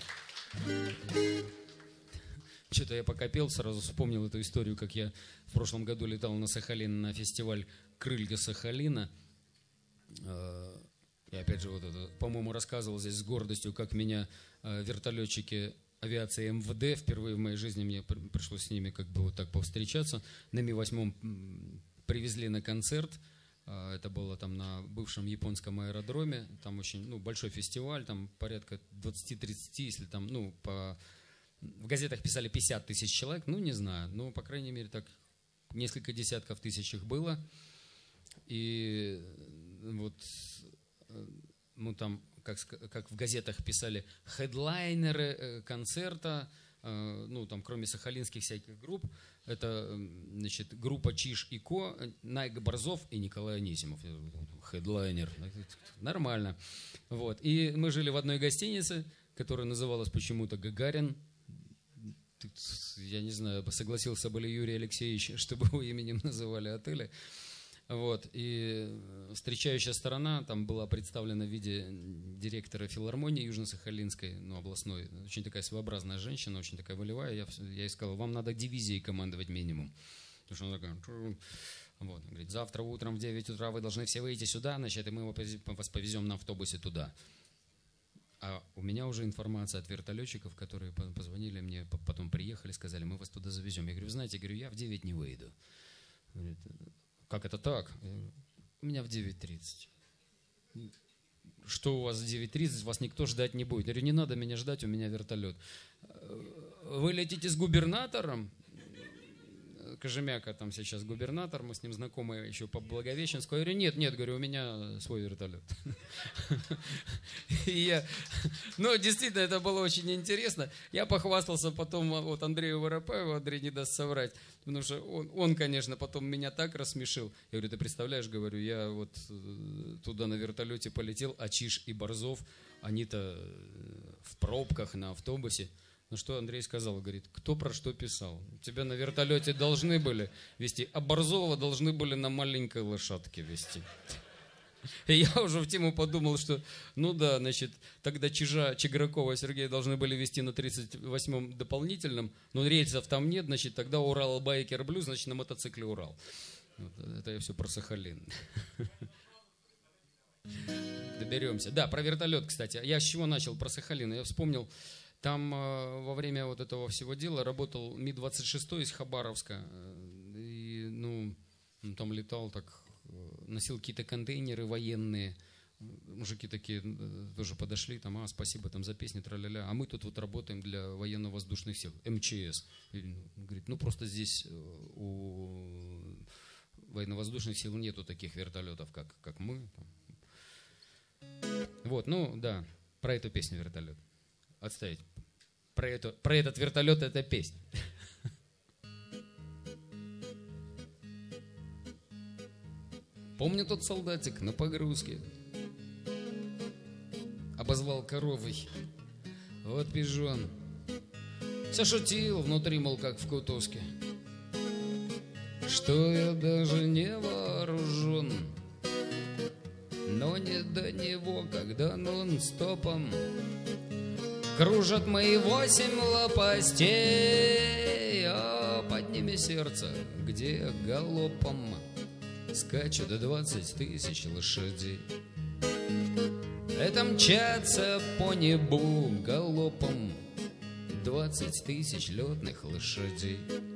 Что-то я пока пел, сразу вспомнил эту историю, как я в прошлом году летал на Сахалин на фестиваль «Крылья Сахалина». И опять же, вот это, по-моему, рассказывал здесь с гордостью, как меня вертолетчики авиации МВД, впервые в моей жизни мне пришлось с ними как бы вот так повстречаться. На Ми-8 привезли на концерт. Это было там на бывшем японском аэродроме. Там очень большой фестиваль, там порядка 20-30, если там, в газетах писали 50 тысяч человек, не знаю, но, по крайней мере, так несколько десятков тысяч их было. И вот, там, как в газетах писали, хедлайнеры концерта, там, кроме сахалинских всяких групп, это, значит, группа Чиж и Ко, Найк Борзов и Николай Анисимов. Хедлайнер. Нормально. Вот. И мы жили в одной гостинице, которая называлась почему-то «Гагарин». Я не знаю, согласился бы ли Юрий Алексеевич, чтобы его именем называли отели. Вот. И встречающая сторона там была представлена в виде директора филармонии Южно-Сахалинской, областной. Очень такая своеобразная женщина, очень такая волевая. Я ей сказал, вам надо дивизией командовать минимум. Потому что она такая... Вот. Говорит, завтра утром в 9 утра вы должны все выйти сюда, значит, и мы вас повезем на автобусе туда. А у меня уже информация от вертолетчиков, которые позвонили мне, потом приехали, сказали, мы вас туда завезем. Я говорю, вы знаете, я в 9 не выйду. Говорит, как это так? У меня в 9:30. Что у вас в 9:30? Вас никто ждать не будет. Я говорю, не надо меня ждать, у меня вертолет. Вы летите с губернатором? Кожемяка там сейчас губернатор, мы с ним знакомы еще по Благовещенску. Я говорю, нет, говорю, у меня свой вертолет. Действительно, это было очень интересно. Я похвастался потом вот Андрею Воропаеву, Андрей не даст соврать, потому что он, конечно, потом меня так рассмешил. Я говорю, ты представляешь, говорю, я вот туда на вертолете полетел, а Чиж и Борзов, они-то в пробках на автобусе. Ну что Андрей сказал? Говорит, кто про что писал? Тебя на вертолете должны были везти, а Борзова должны были на маленькой лошадке везти. И я уже в тему подумал, что, ну да, значит, тогда Чижа, Чигракова, Сергея должны были везти на 38-м дополнительном, но рельсов там нет, значит, тогда Урал Байкер Блюз, значит, на мотоцикле Урал. Вот, это я все про Сахалин. Доберемся. Да, про вертолет, кстати. Я с чего начал? Про Сахалин. Я вспомнил, там во время вот этого всего дела работал Ми-26 из Хабаровска. И, ну, он там летал так, носил какие-то контейнеры военные. Мужики такие тоже подошли, там, спасибо там за песни, тра-ля-ля. А мы тут вот работаем для военно-воздушных сил, МЧС. И, говорит, ну просто здесь у военно-воздушных сил нету таких вертолетов, как мы. Вот, ну да, про эту песню «Вертолет». Отставить. Про этот вертолет это песня. Помню, тот солдатик на погрузке обозвал коровой. Вот пижон. Все шутил внутри, мол, как в кутузке, что я даже не вооружен. Но не до него, когда нон-стопом кружат мои 8 лопастей, а под ними сердце, где галопом скачут 20 тысяч лошадей. Это мчатся по небу галопом 20 тысяч летных лошадей.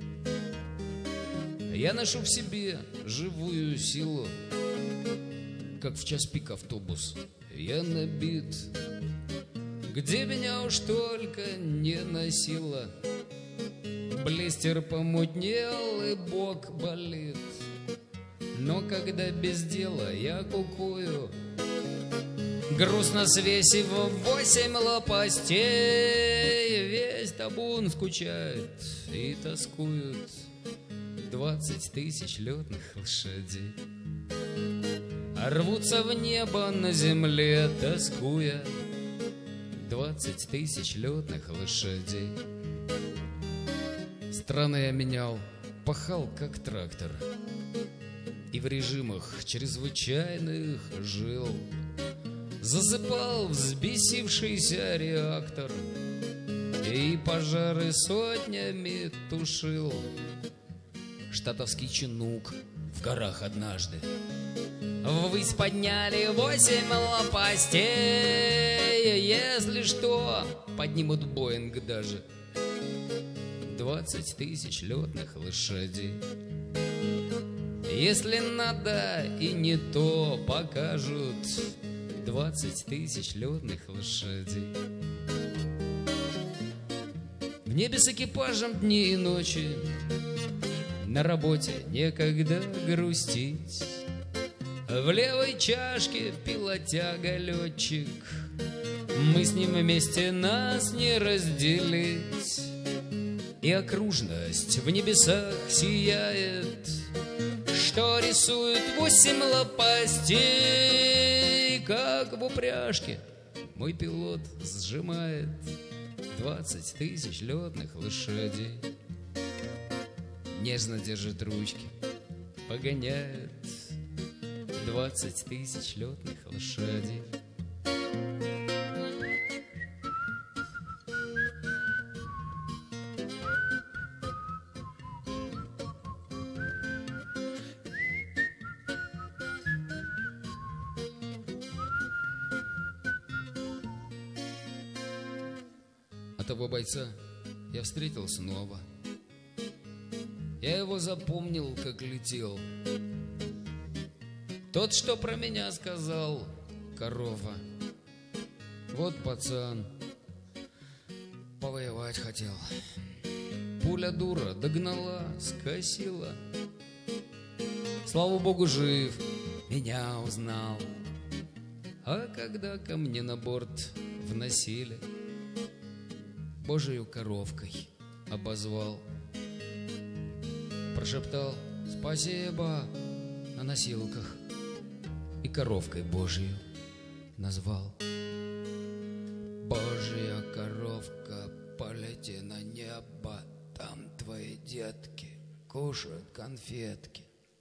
Я ношу в себе живую силу, как в час пик автобус. Я набит, где меня уж только не носило. Блистер помутнел и бок болит. Но когда без дела я кукую, грустно свесив 8 лопастей, весь табун скучает и тоскуют 20 тысяч летных лошадей. А рвутся в небо на земле, тоскуя 20 тысяч летных лошадей. Страны я менял, пахал как трактор, и в режимах чрезвычайных жил. Засыпал взбесившийся реактор и пожары сотнями тушил. Штатовский чинук в горах однажды ввысь подняли 8 лопастей. Если что, поднимут Боинг даже 20 тысяч летных лошадей. Если надо и не то, покажут 20 тысяч летных лошадей. В небе с экипажем дни и ночи, на работе некогда грустить. В левой чашке пилотяга-летчик, мы с ним вместе нас не разделить. И окружность в небесах сияет, что рисует 8 лопастей, как в упряжке мой пилот сжимает 20 тысяч летных лошадей. Нежно держит ручки, погоняет 20 тысяч летных лошадей. Того бойца я встретил снова. Я его запомнил, как летел. Тот, что про меня сказал, корова. Вот пацан, повоевать хотел. Пуля дура догнала, скосила. Слава богу, жив, меня узнал. А когда ко мне на борт вносили, Божию коровкой обозвал. Прошептал спасибо на носилках и коровкой Божию назвал. Божья коровка полети на небо, там твои детки кушают конфетки.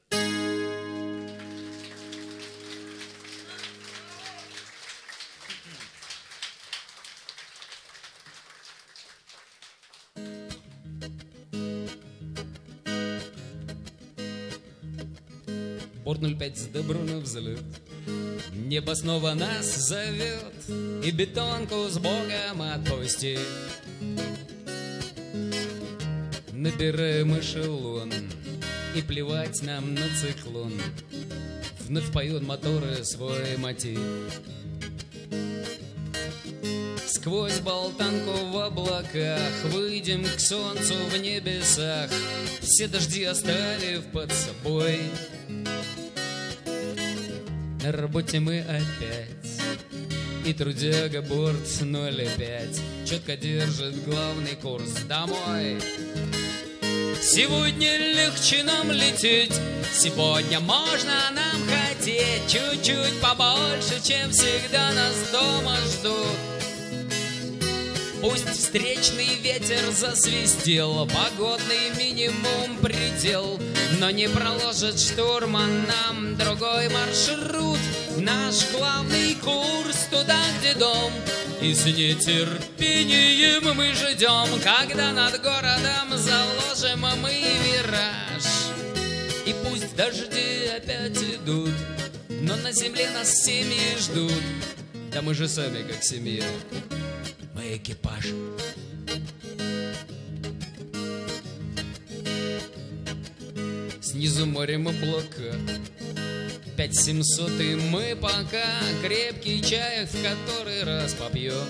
Борт 05 с добро на взлет. Небо снова нас зовет, и бетонку с Богом отпусти. Набираем эшелон, и плевать нам на циклон. Вновь поют моторы свой мотив. Сквозь болтанку в облаках выйдем к солнцу в небесах, все дожди оставив под собой. На работе мы опять, и трудяга борт 0,5 четко держит главный курс домой. Сегодня легче нам лететь, сегодня можно нам хотеть чуть-чуть побольше, чем всегда нас дома ждут. Пусть встречный ветер засвистел, погодный минимум предел, но не проложит штурман нам другой маршрут. Наш главный курс туда, где дом, и с нетерпением мы ждем, когда над городом заложим мы вираж. И пусть дожди опять идут, но на земле нас семьи ждут. Да мы же сами как семья, мы экипаж. Снизу морем облака, 5700, и мы пока крепкий чай в который раз попьем.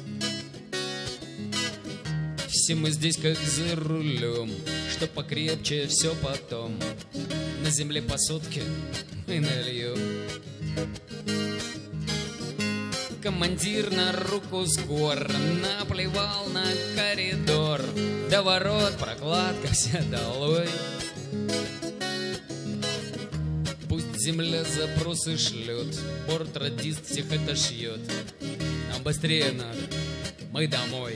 Все мы здесь как за рулем, что покрепче, все потом. На земле по сотке мы нальем. Командир на руку с гор наплевал на коридор, до ворот прокладка вся долой. Пусть земля запросы шлет, борт-радист всех это шьет. Нам быстрее надо, мы домой.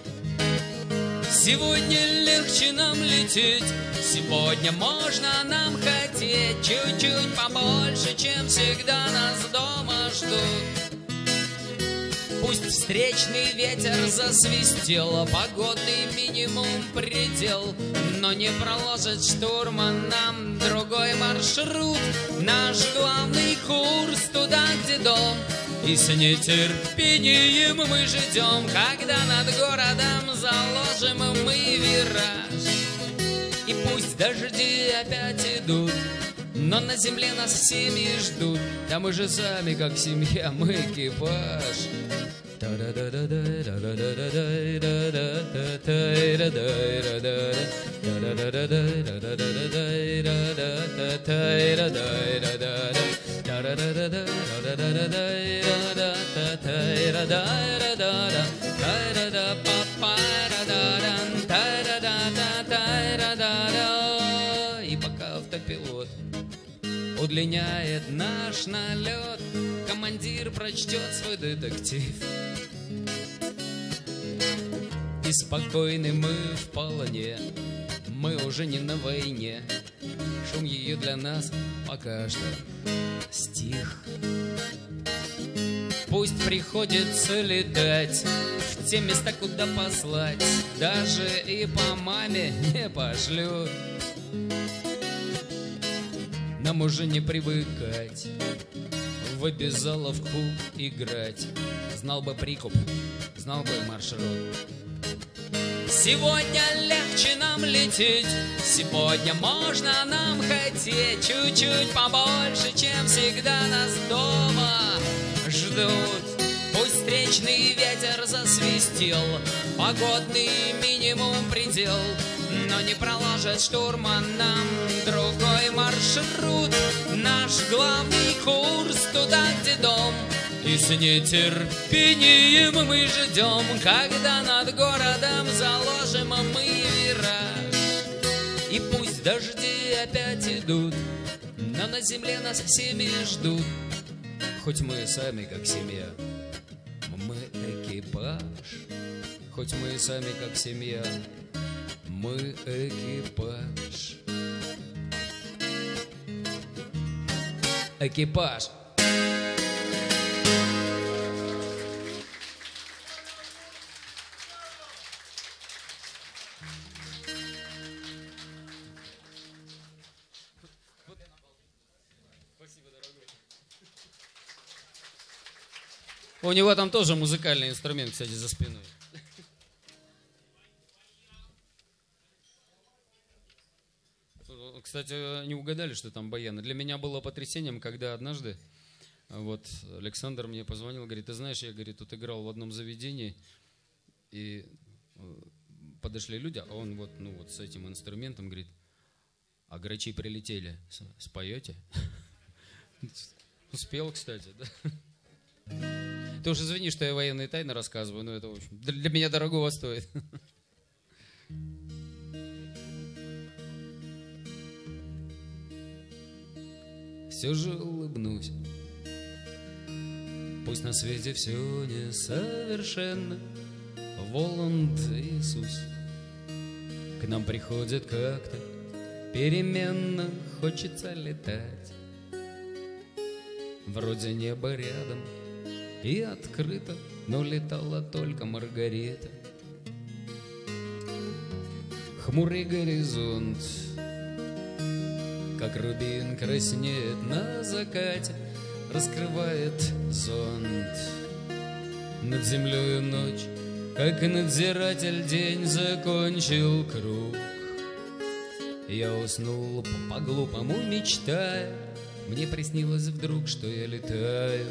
Сегодня легче нам лететь, сегодня можно нам хотеть чуть-чуть побольше, чем всегда нас дома ждут. Пусть встречный ветер засвистел, погодный минимум предел, но не проложит штурман нам другой маршрут. Наш главный курс туда, где дом, и с нетерпением мы ждем, когда над городом заложим мы вираж. И пусть дожди опять идут, но на земле нас семьи ждут. Да мы же сами как семья, мы экипаж. И пока автопилот удлиняет наш налет, командир прочтет свой детектив. И спокойны мы вполне, мы уже не на войне. Шум ее для нас пока что стих. Пусть приходится летать в те места, куда послать даже и по маме не пошлют. Нам уже не привыкать в обязаловку играть. Знал бы прикуп, знал бы маршрут. Сегодня легче нам лететь, сегодня можно нам хотеть чуть-чуть побольше, чем всегда нас дома ждут. Пусть встречный ветер засвистел, погодный минимум предел, но не проложит штурман нам другой маршрут. Наш главный курс туда, где дом, и с нетерпением мы ждем, когда над городом заложим мы вираж. И пусть дожди опять идут, но на земле нас семьи ждут. Хоть мы сами как семья, мы экипаж. хоть мы и сами как семья, мы экипаж. Экипаж. У него там тоже музыкальный инструмент, кстати, за спиной. Кстати, не угадали, что там баяны. Для меня было потрясением, когда однажды вот Александр мне позвонил, говорит, ты знаешь, я, говорит, тут играл в одном заведении, и подошли люди, а он вот, ну, вот с этим инструментом, говорит, а грачи прилетели, споете? Успел, кстати, да? Ты уж извини, что я военные тайны рассказываю, но это, в общем, для меня дорогого стоит. Все же улыбнусь. Пусть на свете все несовершенно. Воланд Иисус к нам приходит как-то переменно. Хочется летать. Вроде небо рядом и открыто, но летала только Маргарита. Хмурый горизонт, как рубин, краснеет на закате, раскрывает зонт. Над землею ночь, как надзиратель, день закончил круг. Я уснул по-глупому, мечтая, мне приснилось вдруг, что я летаю.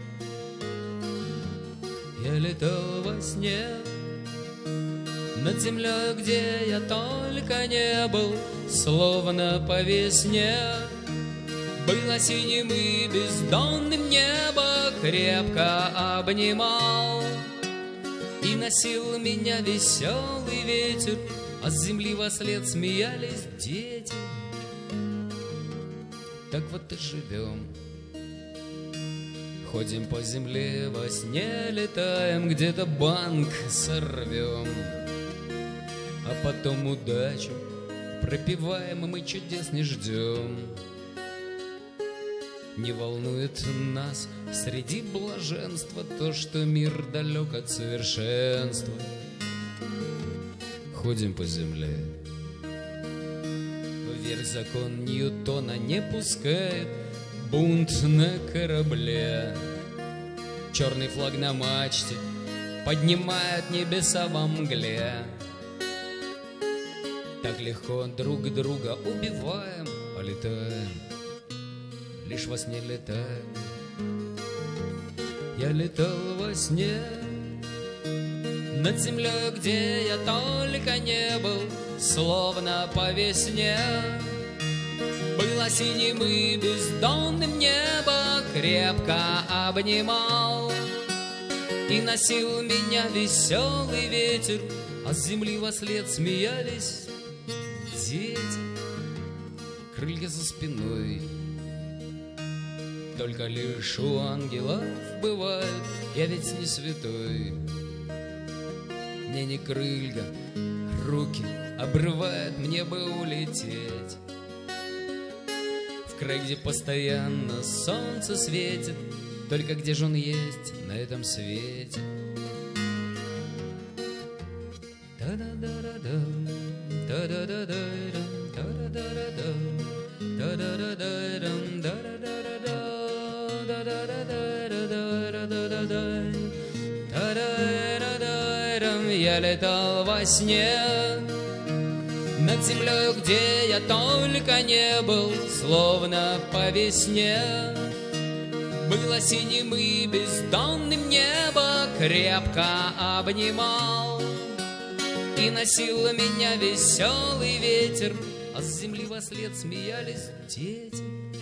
Я летал во сне над землей, где я только не был, словно по весне. Было синим и бездонным небо, крепко обнимал и носил меня веселый ветер, а с земли вослед смеялись дети. Так вот и живем. Ходим по земле, во сне летаем, где-то банк сорвем, а потом удачу пропиваем, и мы чудес не ждем. Не волнует нас среди блаженства то, что мир далек от совершенства. Ходим по земле. Вверх закон Ньютона не пускает бунт на корабле. Черный флаг на мачте поднимает небеса во мгле. Так легко друг друга убиваем, а летаем, лишь во сне летаем. Я летал во сне над землей, где я только не был, словно по весне. Было синим и бездонным небо, крепко обнимал и носил меня веселый ветер, а с земли вослед смеялись дети. Крылья за спиной только лишь у ангелов бывают, я ведь не святой. Мне не крылья, руки обрывают, мне бы улететь в край, где постоянно солнце светит, только где же он есть на этом свете? Та-да-да-да-дам, та-да-да-да-дам, та-да-да-да-дам, та-да-да-да-дам, да-да-да-да-да, да-да-да-да-да-да-да-да-да. Та-да-да-да-дам. Я летал во сне над землей, где я только не был, словно по весне. Было синим и бездонным небо, крепко обнимал и носил меня веселый ветер, а с земли вослед смеялись дети.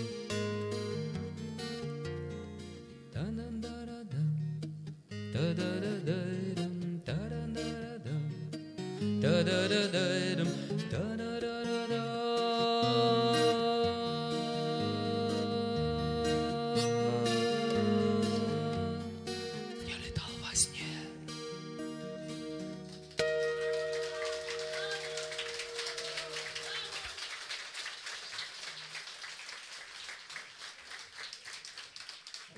Та-да-да-да-дам, та-да-да-да-дам, та-да-да-да-дам, та-да-да-да-да. Я летал во сне.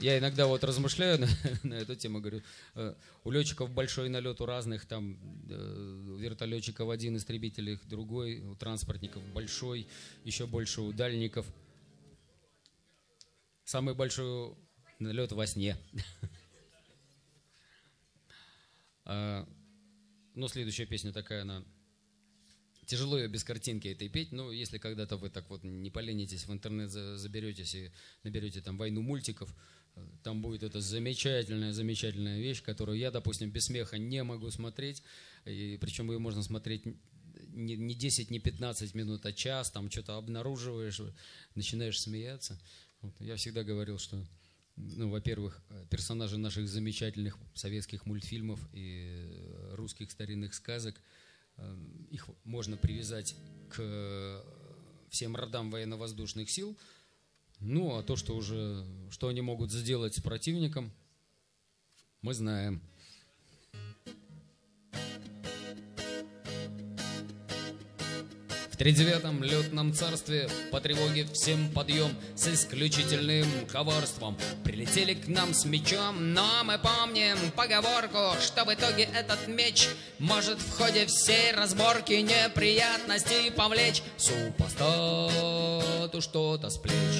Я иногда вот размышляю на эту тему, говорю, у летчиков большой налет, у разных, там, у вертолетчиков один, истребителей другой, у транспортников большой, еще больше у дальников. Самый большой налет во сне. Ну, следующая песня такая, она... Тяжело ее без картинки этой петь, но если когда-то вы так вот не поленитесь, в интернет заберетесь и наберете там «Войну мультиков», там будет эта замечательная вещь, которую я, допустим, без смеха не могу смотреть, и причем ее можно смотреть не 10, не 15 минут, а час, там что-то обнаруживаешь, начинаешь смеяться. Вот. Я всегда говорил, что, ну, во-первых, персонажи наших замечательных советских мультфильмов и русских старинных сказок, их можно привязать к всем родам военно-воздушных сил. Ну, а то, что они могут сделать с противником, мы знаем. В 39-м летном царстве по тревоге всем подъем с исключительным коварством. Прилетели к нам с мечом, но мы помним поговорку, что в итоге этот меч может в ходе всей разборки неприятностей повлечь супостату что-то с плеч.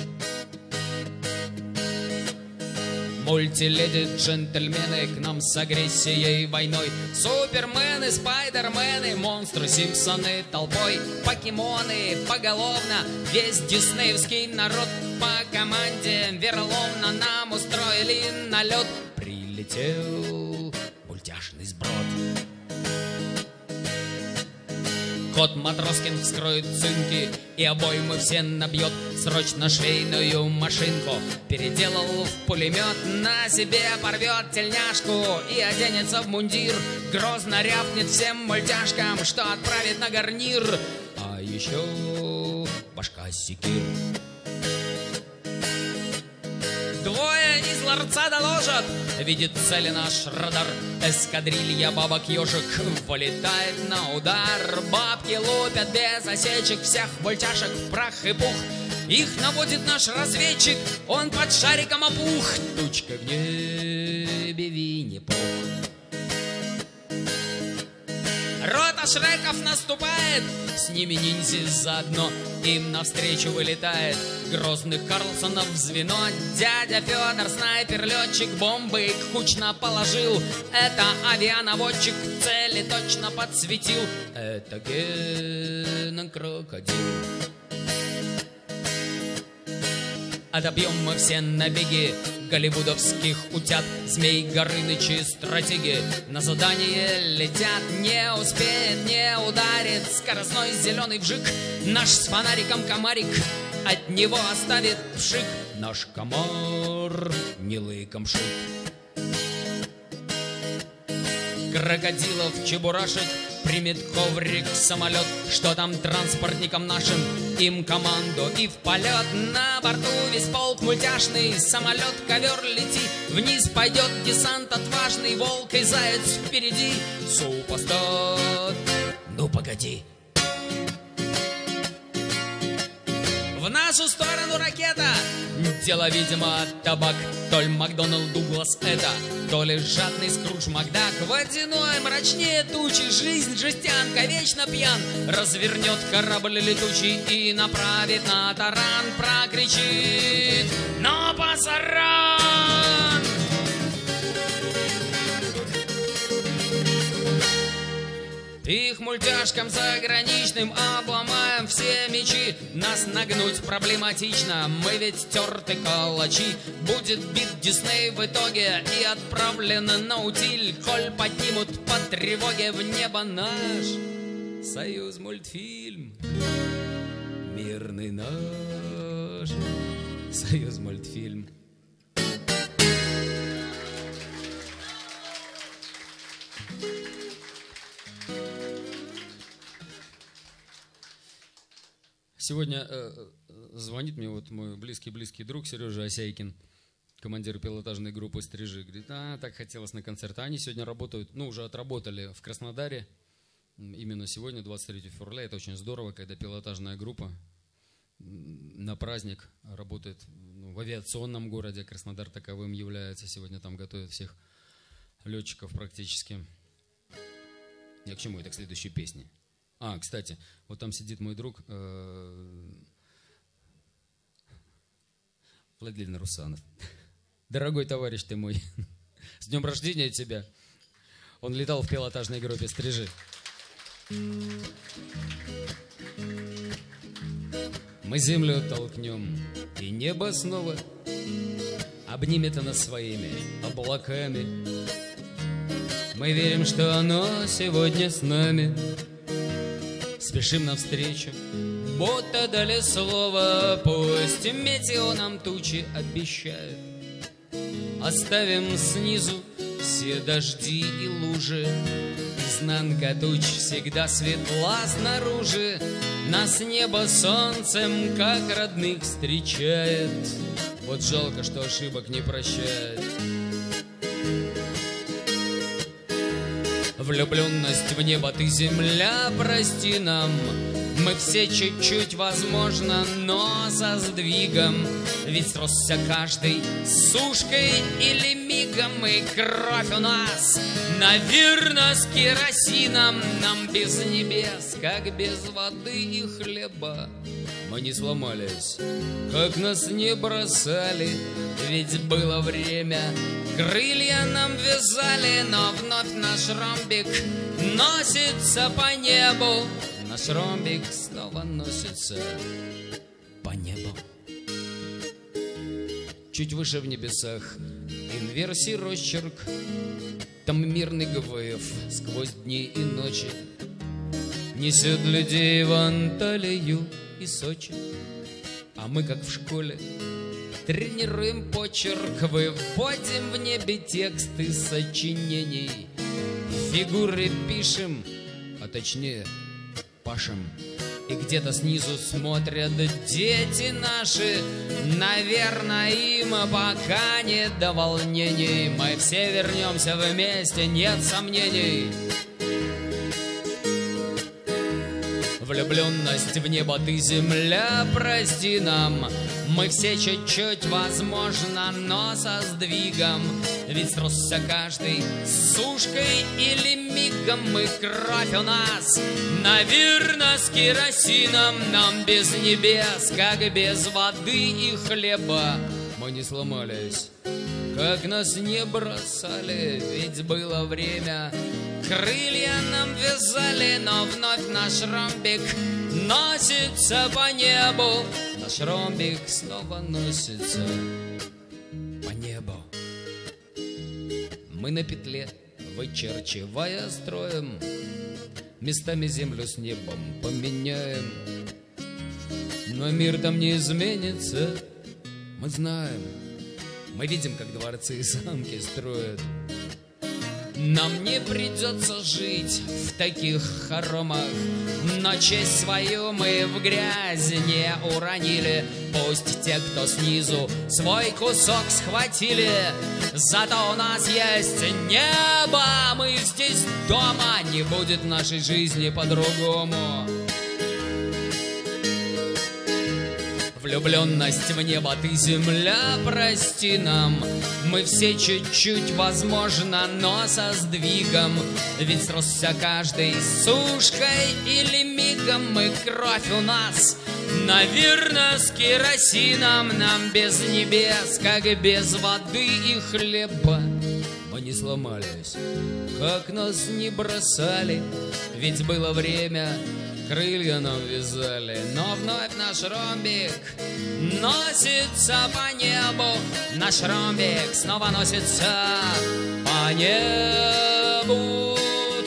Мультиледи, джентльмены к нам с агрессией войной. Супермены, спайдермены, монстры, симпсоны толпой. Покемоны поголовно, весь диснеевский народ по команде вероломно нам устроили налет. Прилетел мультяшный сброд. Кот Матроскин вскроет цинки и обоймы все набьет. Срочно швейную машинку переделал в пулемет. На себе порвет тельняшку и оденется в мундир. Грозно рявкнет всем мультяшкам, что отправит на гарнир. А еще башка секир. Двое из ларца доложат, видит цели наш радар. Эскадрилья бабок-ежик вылетает на удар. Бабки лупят без осечек всех мультяшек в прах и пух. Их наводит наш разведчик, он под шариком опух. Тучка в небе, Винни-Пух. Рота Шреков наступает, с ними ниндзя заодно. Им навстречу вылетает грозных Карлсонов в звено. Дядя Федор, снайпер-летчик, бомбы кучно положил. Это авианаводчик, цели точно подсветил. Это Гена-крокодил. Отобьем мы все набеги голливудовских утят. Змей Горынычи стратеги на задание летят. Не успеет, не ударит скоростной зеленый вжик. Наш с фонариком комарик от него оставит пшик. Наш комар не лыком шит. Крокодилов чебурашек примет коврик самолет. Что там транспортникам нашим? Им команду и в полет. На борту весь полк мультяшный. Самолет, ковер, лети. Вниз пойдет десант отважный. Волк и заяц впереди. Супостат, ну погоди. В нашу сторону ракета. Дело, видимо, табак. То ли Макдоналд Дуглас это, то ли жадный Скрудж Макдак. Водяной мрачнее тучи, жизнь жестянка, вечно пьян. Развернет корабль летучий и направит на таран. Прокричит: но пасаран! Их мультяшкам заграничным обломаем все мечи. Нас нагнуть проблематично, мы ведь терты калачи. Будет бит Дисней в итоге и отправлен на утиль. Коль поднимут по тревоге в небо наш Союз мультфильм. Мирный наш Союз мультфильм. Сегодня звонит мне вот мой близкий друг Сережа Осяйкин, командир пилотажной группы «Стрижи». Говорит: так хотелось на концерт. А они сегодня работают, уже отработали в Краснодаре. Именно сегодня, 23 февраля. Это очень здорово, когда пилотажная группа на праздник работает в авиационном городе. Краснодар таковым является. Сегодня там готовят всех летчиков практически. Я к чему это? К следующей песне. Кстати, вот там сидит мой друг Владимир Русанов. Дорогой товарищ ты мой, с днем рождения тебя. Он летал в пилотажной группе «Стрижи». Мы землю толкнем, и небо снова обнимет нас своими облаками. Мы верим, что оно сегодня с нами. Спешим навстречу, будто дали слово. Пусть метео нам тучи обещает. Оставим снизу все дожди и лужи. Изнанка туч всегда светла снаружи. Нас небо солнцем, как родных, встречает. Вот жалко, что ошибок не прощает. Влюбленность в небо, ты земля, прости нам. Мы все чуть-чуть, возможно, но со сдвигом. Ведь сросся каждый сушкой или мигом. И кровь у нас, наверно, с керосином. Нам без небес, как без воды и хлеба. Мы не сломались, как нас не бросали. Ведь было время, крылья нам вязали. Но вновь наш ромбик носится по небу. Наш ромбик снова носится по небу. Чуть выше в небесах инверсий росчерк. Там мирный ГВФ сквозь дни и ночи несет людей в Анталию и Сочи. А мы, как в школе, тренируем почерк. Выводим в небе тексты сочинений. Фигуры пишем, а точнее пашем. И где-то снизу смотрят дети наши. Наверное, им пока не до волнений. Мы все вернемся вместе, нет сомнений. Влюбленность в небо, ты земля, прости нам. Мы все чуть-чуть, возможно, но со сдвигом. Ведь сросся каждый сушкой или мигом. Мы кровь у нас, наверно, с керосином. Нам без небес, как без воды и хлеба. Мы не сломались, как нас не бросали. Ведь было время, крылья нам вязали. Но вновь наш ромбик носится по небу. Наш ромбик снова носится по небу. Мы на петле, вычерчивая строем, местами землю с небом поменяем. Но мир там не изменится, мы знаем. Мы видим, как дворцы и замки строят. Нам не придется жить в таких хоромах, но честь свою мы в грязи не уронили. Пусть те, кто снизу свой кусок схватили, зато у нас есть небо, мы здесь дома. Не будет нашей жизни по-другому. Влюбленность в небо, ты земля, прости нам. Мы все чуть-чуть, возможно, но со сдвигом. Ведь сросся каждый сушкой или мигом. Мы кровь у нас, наверно, с керосином. Нам без небес, как без воды и хлеба. Мы не сломались, как нас не бросали. Ведь было время, крылья нам вязали. Но вновь наш ромбик носится по небу. Наш ромбик снова носится по небу.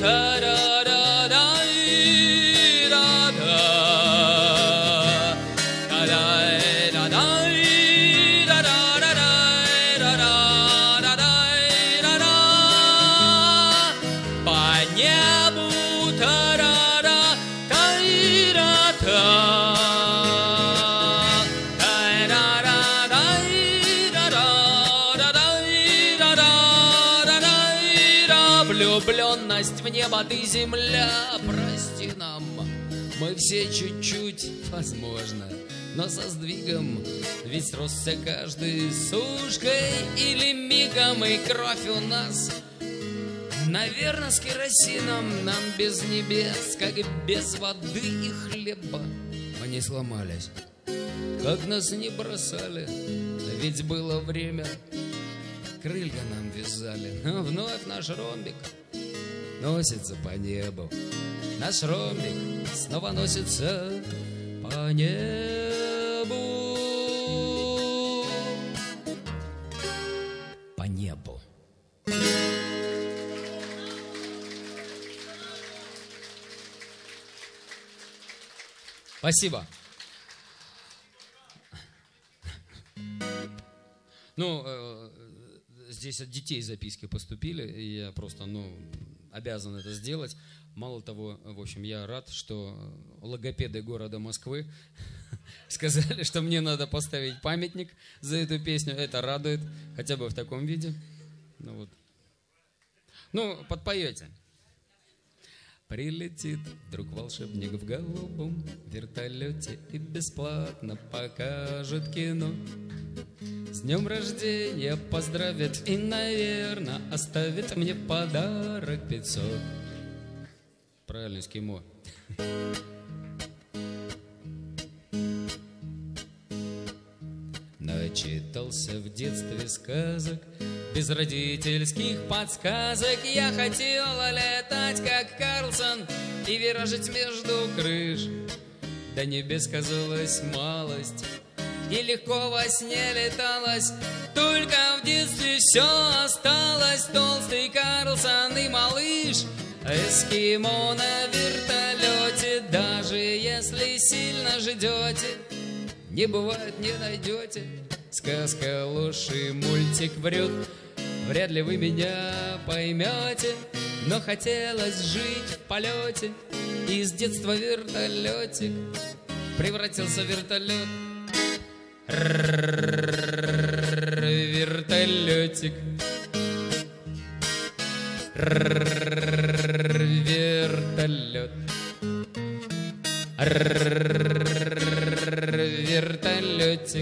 Влюбленность в небо, ты земля, прости нам. Мы все чуть-чуть, возможно, но со сдвигом. Ведь сросся каждый сушкой или мигом, и кровь у нас, наверное, с керосином. Нам без небес, как без воды и хлеба. Мы не сломались, как нас не бросали. Ведь было время, крылья нам вязали. Но вновь наш ромбик носится по небу. Наш ромбик снова носится по небу. По небу. Спасибо. Ну, здесь от детей записки поступили, и я просто, обязан это сделать. Мало того, в общем, я рад, что логопеды города Москвы сказали, что мне надо поставить памятник за эту песню. Это радует, хотя бы в таком виде. Подпоете. Прилетит вдруг волшебник в голубом вертолете и бесплатно покажет кино. С днем рождения поздравит и, наверное, оставит мне подарок 500. Правильно, эскимо. Начитался в детстве сказок, без родительских подсказок. Я хотела летать, как Карлсон, и виражить между крыш. До небес казалась малость, и легко во сне леталось. Только в детстве все осталось. Толстый Карлсон и малыш, эскимо на вертолете. Даже если сильно ждете, не бывает, не найдете. Сказка ложь и мультик врет. Вряд ли вы меня поймете, но хотелось жить в полете. И с детства вертолетик превратился в вертолет. Вертолетик. Вертолет. Вертолетик.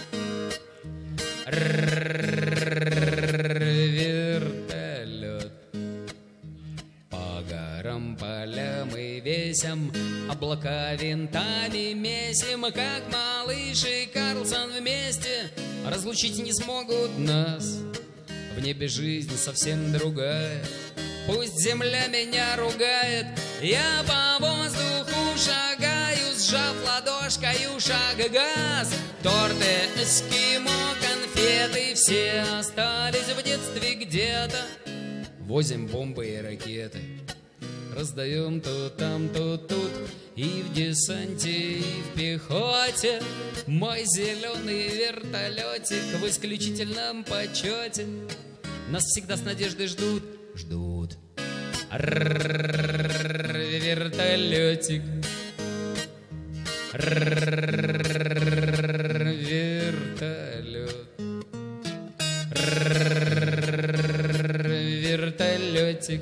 Вертолет. По горам, полям и весям облака винтами месим. Как малыш и Карлсон вместе разлучить не смогут нас. В небе жизнь совсем другая. Пусть земля меня ругает, я по воздуху шагаю, сжав ладошкою шаг газ. Торты, эскимо, конфеты все остались в детстве где-то. Возим бомбы и ракеты, раздаем то там, то тут. И в десанте, и в пехоте мой зеленый вертолетик в исключительном почете. Нас всегда с надеждой ждут. Вертолетик. Вертолет. Вертолетик.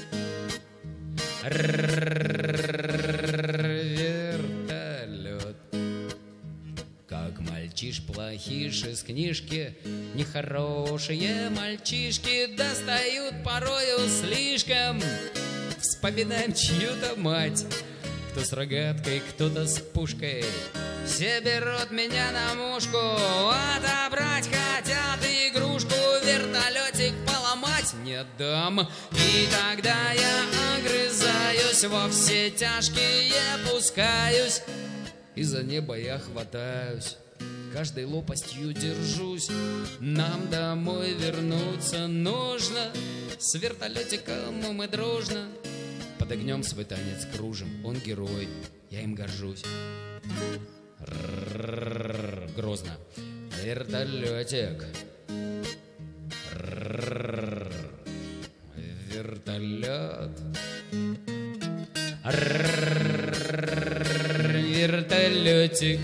Вертолет. Как мальчиш плохиш из книжки, нехорошие мальчишки достают порою слишком. Вспоминаем чью-то мать, кто с рогаткой, кто-то с пушкой. Все берут меня на мушку, отобрать хотят игрушку. Вертолетик поломать не дам. И тогда я огрызаюсь, во все тяжкие пускаюсь, и за небо я хватаюсь. Каждой лопастью держусь. Нам домой вернуться нужно. С вертолетиком мы дружно под огнем свой танец кружим. Он герой, я им горжусь. Грозно. Вертолетик. Вертолет. Вертолетик.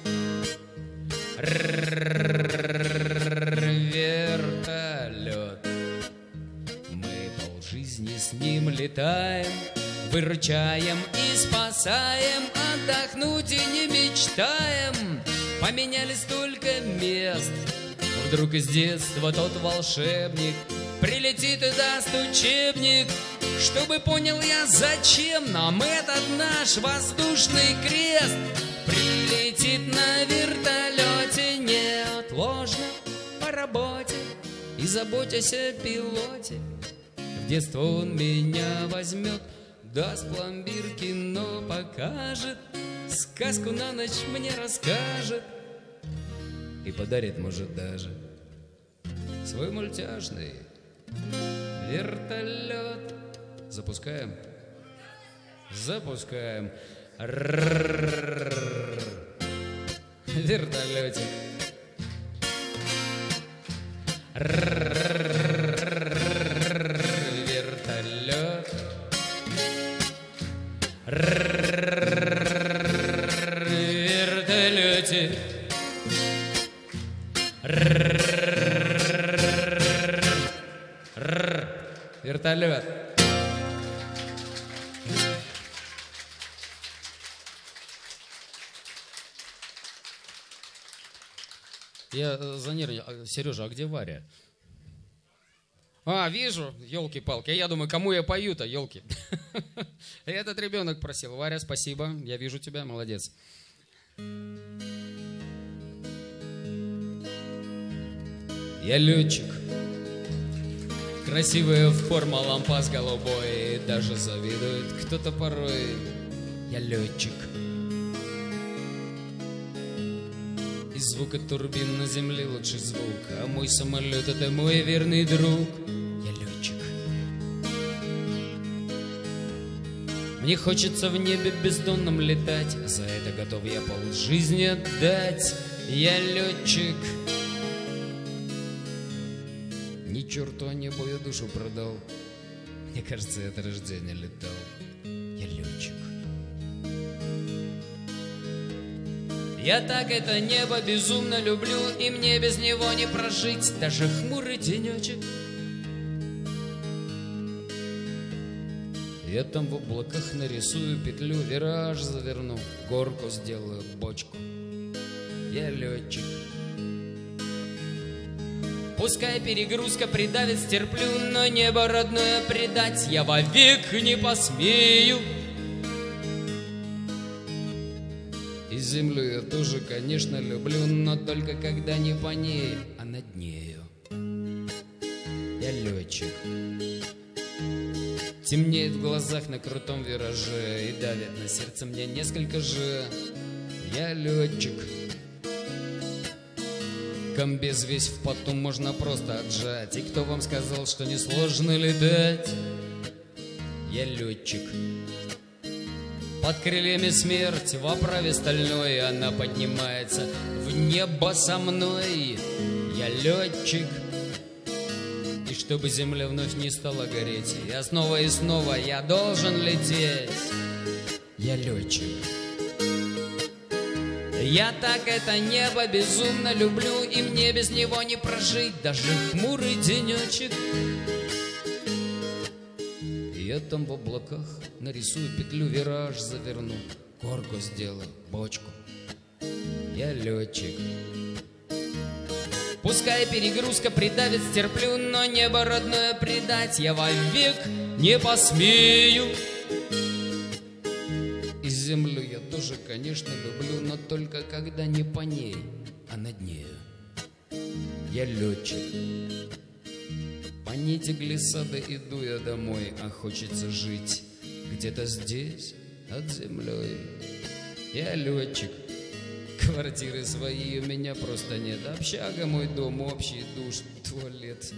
Вертолет. Мы полжизни с ним летаем, выручаем и спасаем, отдохнуть и не мечтаем. поменялись только мест. Вдруг из детства тот волшебник прилетит и даст учебник, чтобы понял я, зачем нам этот наш воздушный крест. Прилетит на вертолете неотложно по работе и заботясь о пилоте. В детство он меня возьмет, даст пломбир, кино покажет, сказку на ночь мне расскажет и подарит, может, даже свой мультяшный вертолет. Запускаем? Запускаем. Вертолетик. Вертолет. Вертолетик. Вертолет. Я занервничал. Сережа, а где Варя? А, вижу, елки-палки. Я думаю, кому я пою-то, елки. Этот ребенок просил. Варя, спасибо. Я вижу тебя, молодец. Я летчик. Красивая форма, лампас голубой, даже завидует кто-то порой. Я летчик. Из звука турбин на земле лучший звук, а мой самолет — это мой верный друг. Я летчик. Мне хочется в небе бездонном летать, за это готов я полжизни отдать. Я летчик. Ни черту о небо я душу продал. Мне кажется, я от рождения летал. Я летчик. Я так это небо безумно люблю, и мне без него не прожить даже хмурый денечек. Я там в облаках нарисую петлю, вираж заверну, горку сделаю, бочку. Я летчик. Пускай перегрузка придавит, стерплю, но небо родное предать я вовек не посмею. И землю я тоже, конечно, люблю, но только когда не по ней, а над нею. Я летчик. Темнеет в глазах на крутом вираже и давит на сердце мне несколько же. Я летчик. Комбез весь в поту можно просто отжать. И кто вам сказал, что несложно летать? Я летчик. Под крыльями смерть в оправе стальной, она поднимается в небо со мной. Я летчик. И чтобы земля вновь не стала гореть, я снова и снова я должен лететь. Я летчик. Я так это небо безумно люблю, и мне без него не прожить даже хмурый денечек. Я там в облаках нарисую петлю, вираж заверну, горку сделаю, бочку. Я летчик. Пускай перегрузка придавит, стерплю, но небо родное предать я вовек не посмею. И землю я тоже, конечно, люблю, но только когда не по ней, а над нею. Я летчик. По нити глиссады иду я домой, а хочется жить где-то здесь, над землей. Я летчик. Квартиры свои у меня просто нет. Общага, мой дом, общий душ, туалет.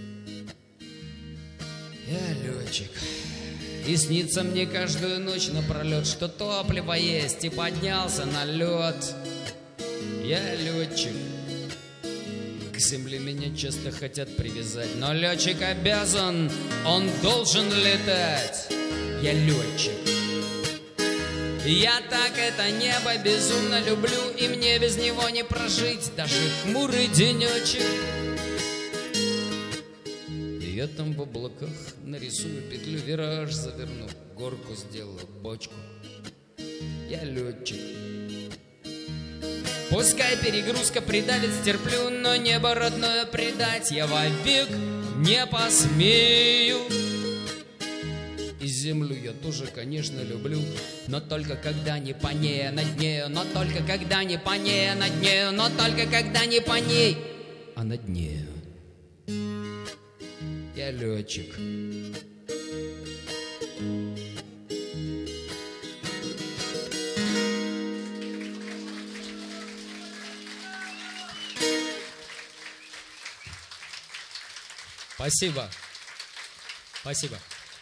Я летчик. И снится мне каждую ночь напролет, что топливо есть, и поднялся на лед. Я летчик. К земле меня часто хотят привязать, но летчик обязан, он должен летать. Я летчик. Я так это небо безумно люблю, и мне без него не прожить даже хмурый денечек. И я там в облаках нарисую петлю, вираж заверну, горку сделаю, бочку. Я летчик. Пускай перегрузка придавит, стерплю, но небо родное предать я вовек не посмею. И землю я тоже, конечно, люблю, но только когда не по ней, над нею, но только когда не по ней, над нею, но только когда не по ней, а над нею. Я летчик. Спасибо. Спасибо.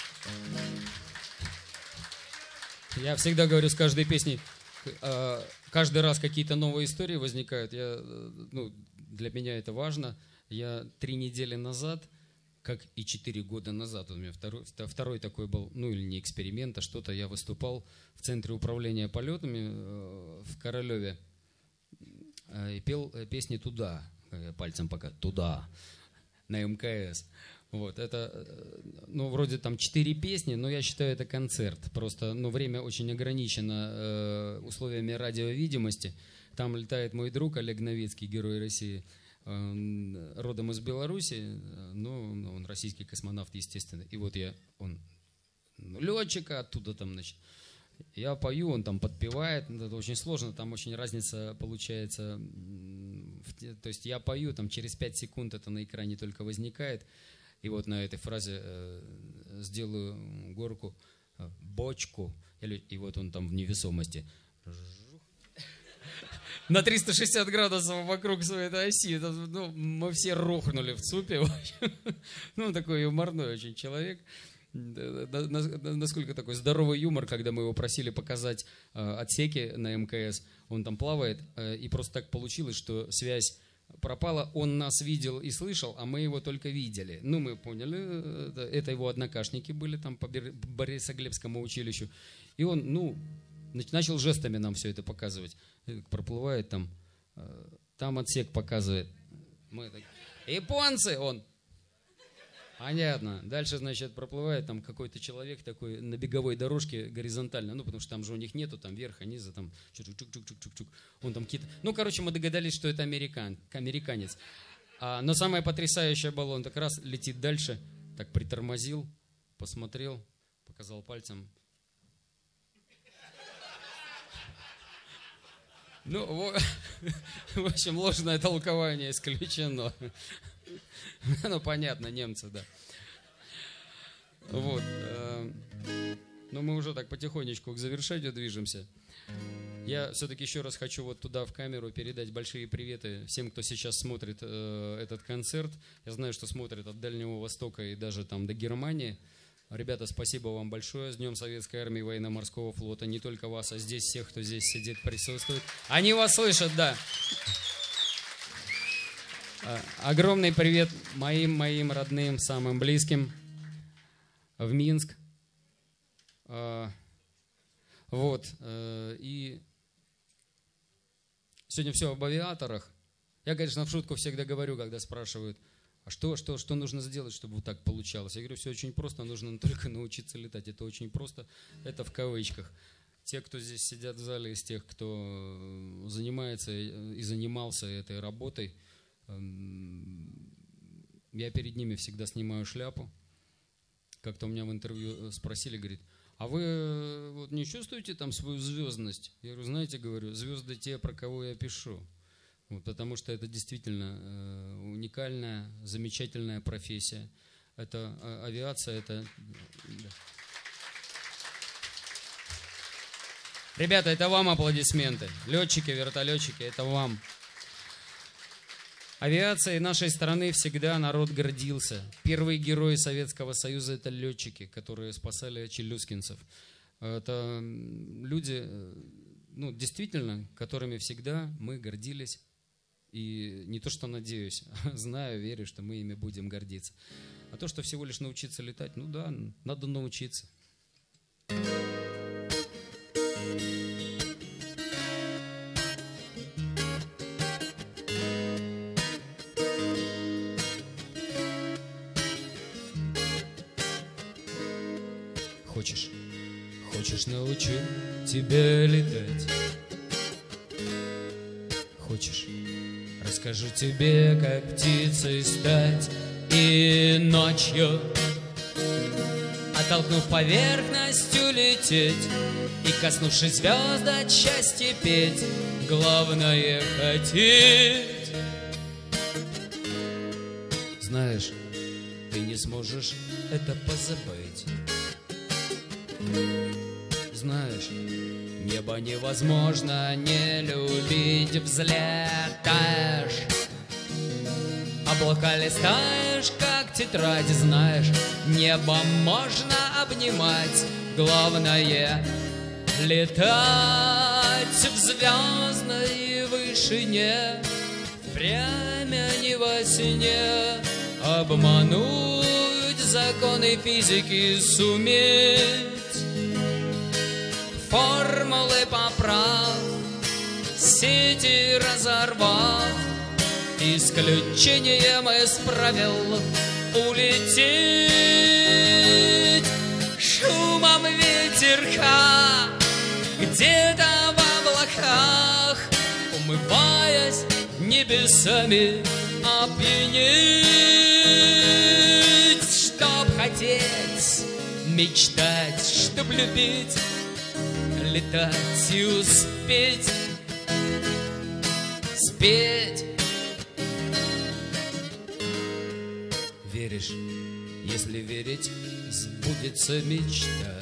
Я всегда говорю с каждой песней, каждый раз какие-то новые истории возникают. Для меня это важно. Я 3 недели назад, как и 4 года назад, у меня второй такой был, или не эксперимент, а что-то, я выступал в Центре управления полетами в Королеве и пел песни «Туда», пальцем пока «Туда», на МКС. Вот, это, вроде там 4 песни, но я считаю, это концерт. Просто, время очень ограничено условиями радиовидимости. Там летает мой друг Олег Новицкий, герой России, родом из Беларуси, он российский космонавт, естественно. И вот он летчика оттуда там, значит, я пою, он там подпевает, это очень сложно, там очень разница получается. То есть я пою, там через 5 секунд это на экране только возникает. И вот на этой фразе сделаю горку, бочку, и вот он там в невесомости. На 360 градусов вокруг своей этой оси. Мы все рухнули в ЦУПе. Такой юморной очень человек. Насколько такой здоровый юмор, когда мы его просили показать отсеки на МКС. Он там плавает, и просто так получилось, что связь пропала, он нас видел и слышал, а мы его только видели. Мы поняли, это его однокашники были там по Борисоглебскому училищу. И он, начал жестами нам все это показывать. Проплывает там отсек показывает. Мы так, японцы, он. Понятно. Дальше, значит, проплывает там какой-то человек такой на беговой дорожке горизонтально, потому что там же у них нету, там верха, низа, там чук-чук-чук-чук-чук. Он там какие-то... мы догадались, что это американец. Но самое потрясающее было, он так раз летит дальше, так притормозил, посмотрел, показал пальцем. В общем, ложное толкование исключено. Понятно, немцы, да. Вот. Но мы уже так потихонечку к завершению движемся. Я все-таки еще раз хочу вот туда в камеру передать большие приветы всем, кто сейчас смотрит этот концерт. Я знаю, что смотрят от Дальнего Востока и даже там до Германии. Ребята, спасибо вам большое. С Днем Советской Армии и Военно-Морского флота. Не только вас, а здесь всех, кто здесь сидит, присутствует. Они вас слышат, да. Огромный привет моим родным, самым близким в Минск. Вот. И сегодня все об авиаторах. Я, конечно, в шутку всегда говорю, когда спрашивают, а что нужно сделать, чтобы вот так получалось? Я говорю, все очень просто, нужно только научиться летать. Это очень просто, это в кавычках. Те, кто здесь сидят в зале, из тех, кто занимается и занимался этой работой, я перед ними всегда снимаю шляпу. Как-то у меня в интервью спросили, говорит, а вы вот не чувствуете там свою звездность? Я говорю, знаете, звезды те, про кого я пишу. Вот, потому что это действительно уникальная, замечательная профессия. Это авиация, это... Ребята, это вам аплодисменты. Летчики, вертолетчики, это вам. Авиацией нашей страны всегда народ гордился. Первые герои Советского Союза – это летчики, которые спасали челюскинцев. Это люди, действительно, которыми всегда мы гордились. И не то, что надеюсь, а знаю, верю, что мы ими будем гордиться. А то, что всего лишь научиться летать, да, надо научиться. Хочешь, научу тебя летать. Хочешь, расскажу тебе, как птицей стать и ночью, оттолкнув поверхность, улететь и, коснувшись звезд, от счастья петь. Главное — хотеть. Знаешь, ты не сможешь это позабыть. Знаешь, небо невозможно не любить. Взлетаешь, облака листаешь, как тетрадь. Знаешь, небо можно обнимать. Главное — летать в звездной вышине, впрямь не во сне. Обмануть законы физики суметь, формулы поправ, сети разорвав, исключением из правил улететь шумом ветерка где-то в облаках, умываясь небесами, опьянеть, чтоб хотеть, мечтать, чтоб любить, летать и успеть спеть. Веришь, если верить, сбудется мечта.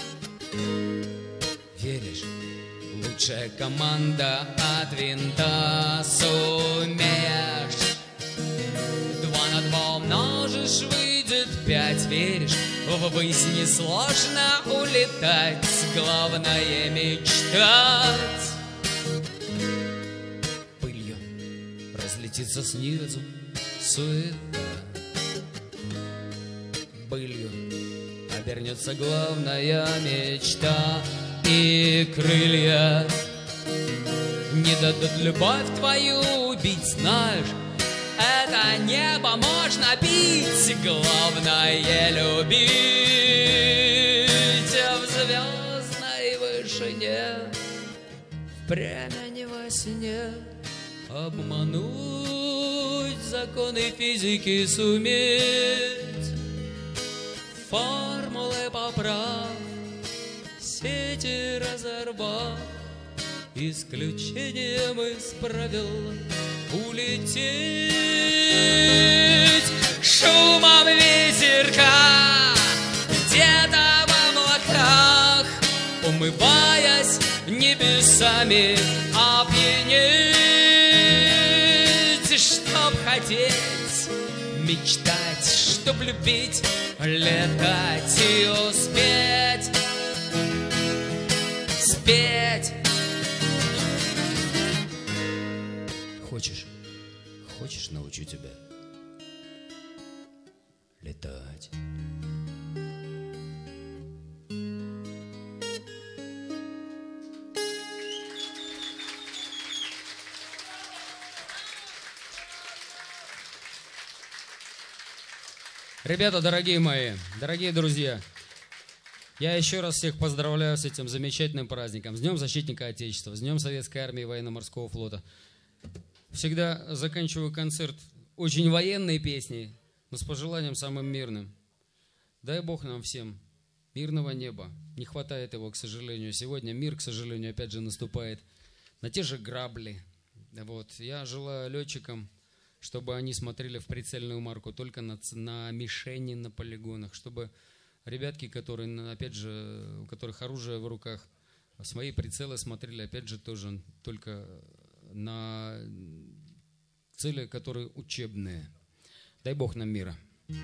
Веришь, лучшая команда от винта. Сумеешь, 2 на 2 умножишь, выйдет 5. Веришь, ввысь несложно улетать, главное — мечтать. Пылью разлетится снизу суета, пылью обернется главная мечта. И крылья не дадут любовь твою убить. Знаешь, это небо можно бить, главное — любить в звездной вышине, впрямь не во сне. Обмануть законы физики суметь, формулы поправ, сети разорвав, исключением из правил улететь шумом ветерка где-то в облаках, умываясь небесами, опьянеть, чтоб хотеть, мечтать, чтоб любить, летать и успеть спеть. Хочешь, научу тебя летать. Ребята, дорогие мои, дорогие друзья, я еще раз всех поздравляю с этим замечательным праздником, с Днем Защитника Отечества, с Днем Советской Армии и Военно-Морского флота. Всегда заканчиваю концерт очень военной песней, но с пожеланием самым мирным. Дай Бог нам всем мирного неба. Не хватает его, к сожалению. Сегодня мир, к сожалению, опять же наступает на те же грабли. Вот. Я желаю летчикам, чтобы они смотрели в прицельную марку только на мишени, на полигонах, чтобы ребятки, которые, опять же, у которых оружие в руках, свои прицелы смотрели, опять же, тоже только на цели, которые учебные. Дай Бог нам мира.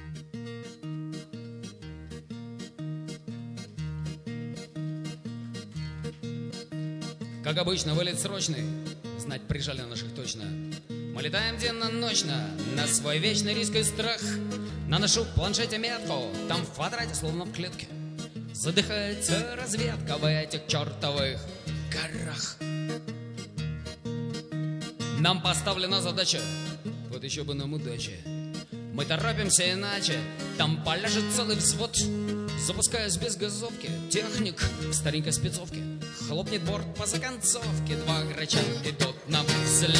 Как обычно, вылет срочный, знать прижали наших точно. Мы летаем денно-ночно, на свой вечный риск и страх. Наношу в планшете метку, там в квадрате, словно в клетке. Задыхается разведка в этих чертовых горах. Нам поставлена задача, вот еще бы нам удачи. Мы торопимся иначе, там поляжет целый взвод. Запускаясь без газовки, техник в старенькой спецовке Хлопнет борт по законцовке, два грача идут на взлет.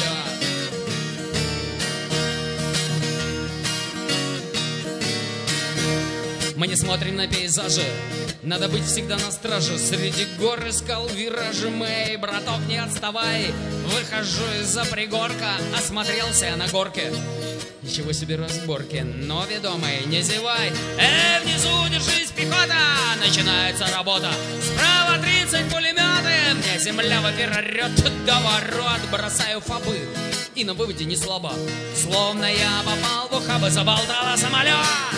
Мы не смотрим на пейзажи, надо быть всегда на страже. Среди гор и скал виражи. Эй, браток, не отставай. Выхожу из-за пригорка, осмотрелся на горке. Ничего себе разборки, но, ведомый, не зевай. Внизу держись, пехота, начинается работа. Справа 30 пулеметы, мне земля в эфир орет. До ворот бросаю фабы, и на выводе не слабо. Словно я попал в ухабы, заболтала самолет.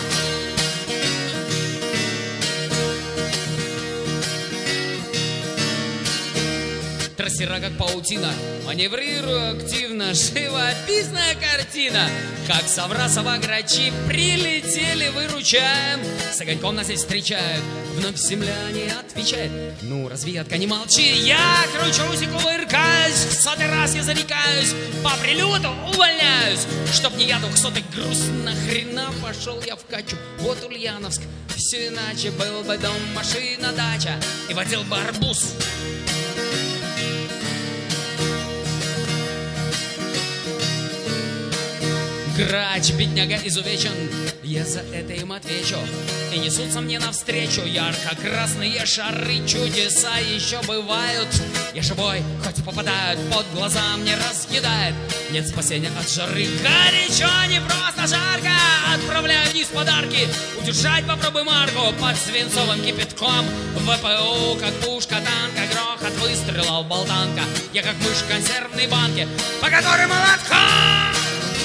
Трассера как паутина, маневрирую активно. Живописная картина, как Саврасова грачи прилетели, выручаем. С огоньком нас здесь встречают, вновь земля не отвечает. Ну, разведка, не молчи, я кручусь и кувыркаюсь. В 100-й раз я зарекаюсь, по прилету увольняюсь. Чтоб не я 200-й груз, нахрена пошел я в Качу. Вот Ульяновск, все иначе. Был бы дом, машина, дача, и водил бы арбуз. Грач, бедняга, изувечен, я за это им отвечу. И несутся мне навстречу ярко-красные шары. Чудеса еще бывают, я живой, хоть попадают, под глаза мне разъедает. Нет спасения от жары, горячо, не просто жарко. Отправляю вниз подарки, удержать попробуй марку. Под свинцовым кипятком ВПУ, как пушка танка. Грохот выстрелов, болтанка, я как мышь в консервной банке, по которой молотком.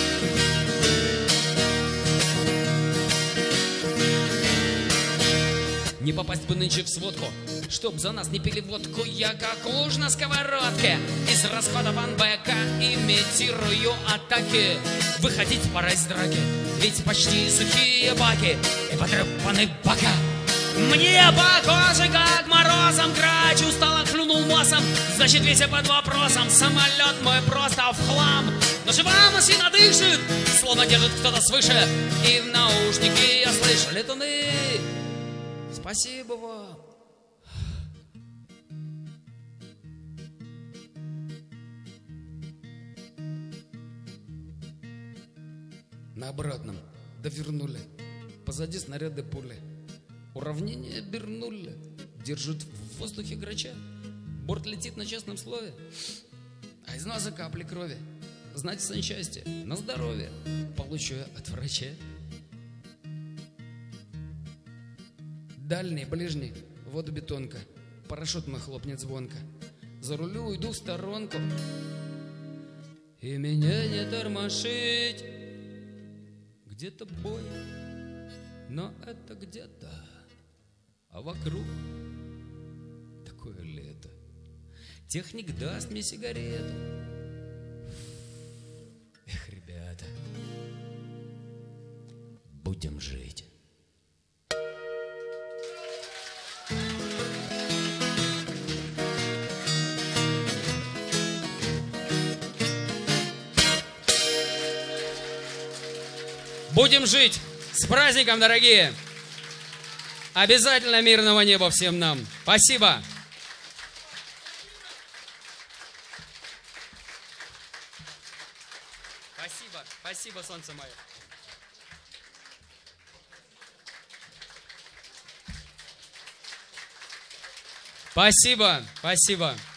Не попасть бы нынче в сводку, чтоб за нас не пили водку. Я как луж на сковородке, из расходов НБК имитирую атаки. Выходить пора из драки, ведь почти сухие баки и потрепаны бока. Мне по коже как морозом, грач устало клюнул носом. Значит, весь я под вопросом, самолет мой просто в хлам. Но жива машина дышит, словно держит кто-то свыше. И в наушнике я слышу: летуны, спасибо вам. На обратном довернули, позади снаряды пули. Уравнение обернули, держит в воздухе грача. Борт летит на честном слове, а из носа капли крови. Знать сон счастья, на здоровье получу я от врача. Дальний, ближний, воду бетонка, парашют мой хлопнет звонко. За рулю уйду в сторонку, и меня не тормошить. Где-то бой, но это где-то, а вокруг такое лето. Техник даст мне сигарету. Эх, ребята, будем жить. Будем жить! С праздником, дорогие! Обязательно мирного неба всем нам! Спасибо! Спасибо, спасибо, солнце мое! Спасибо, спасибо!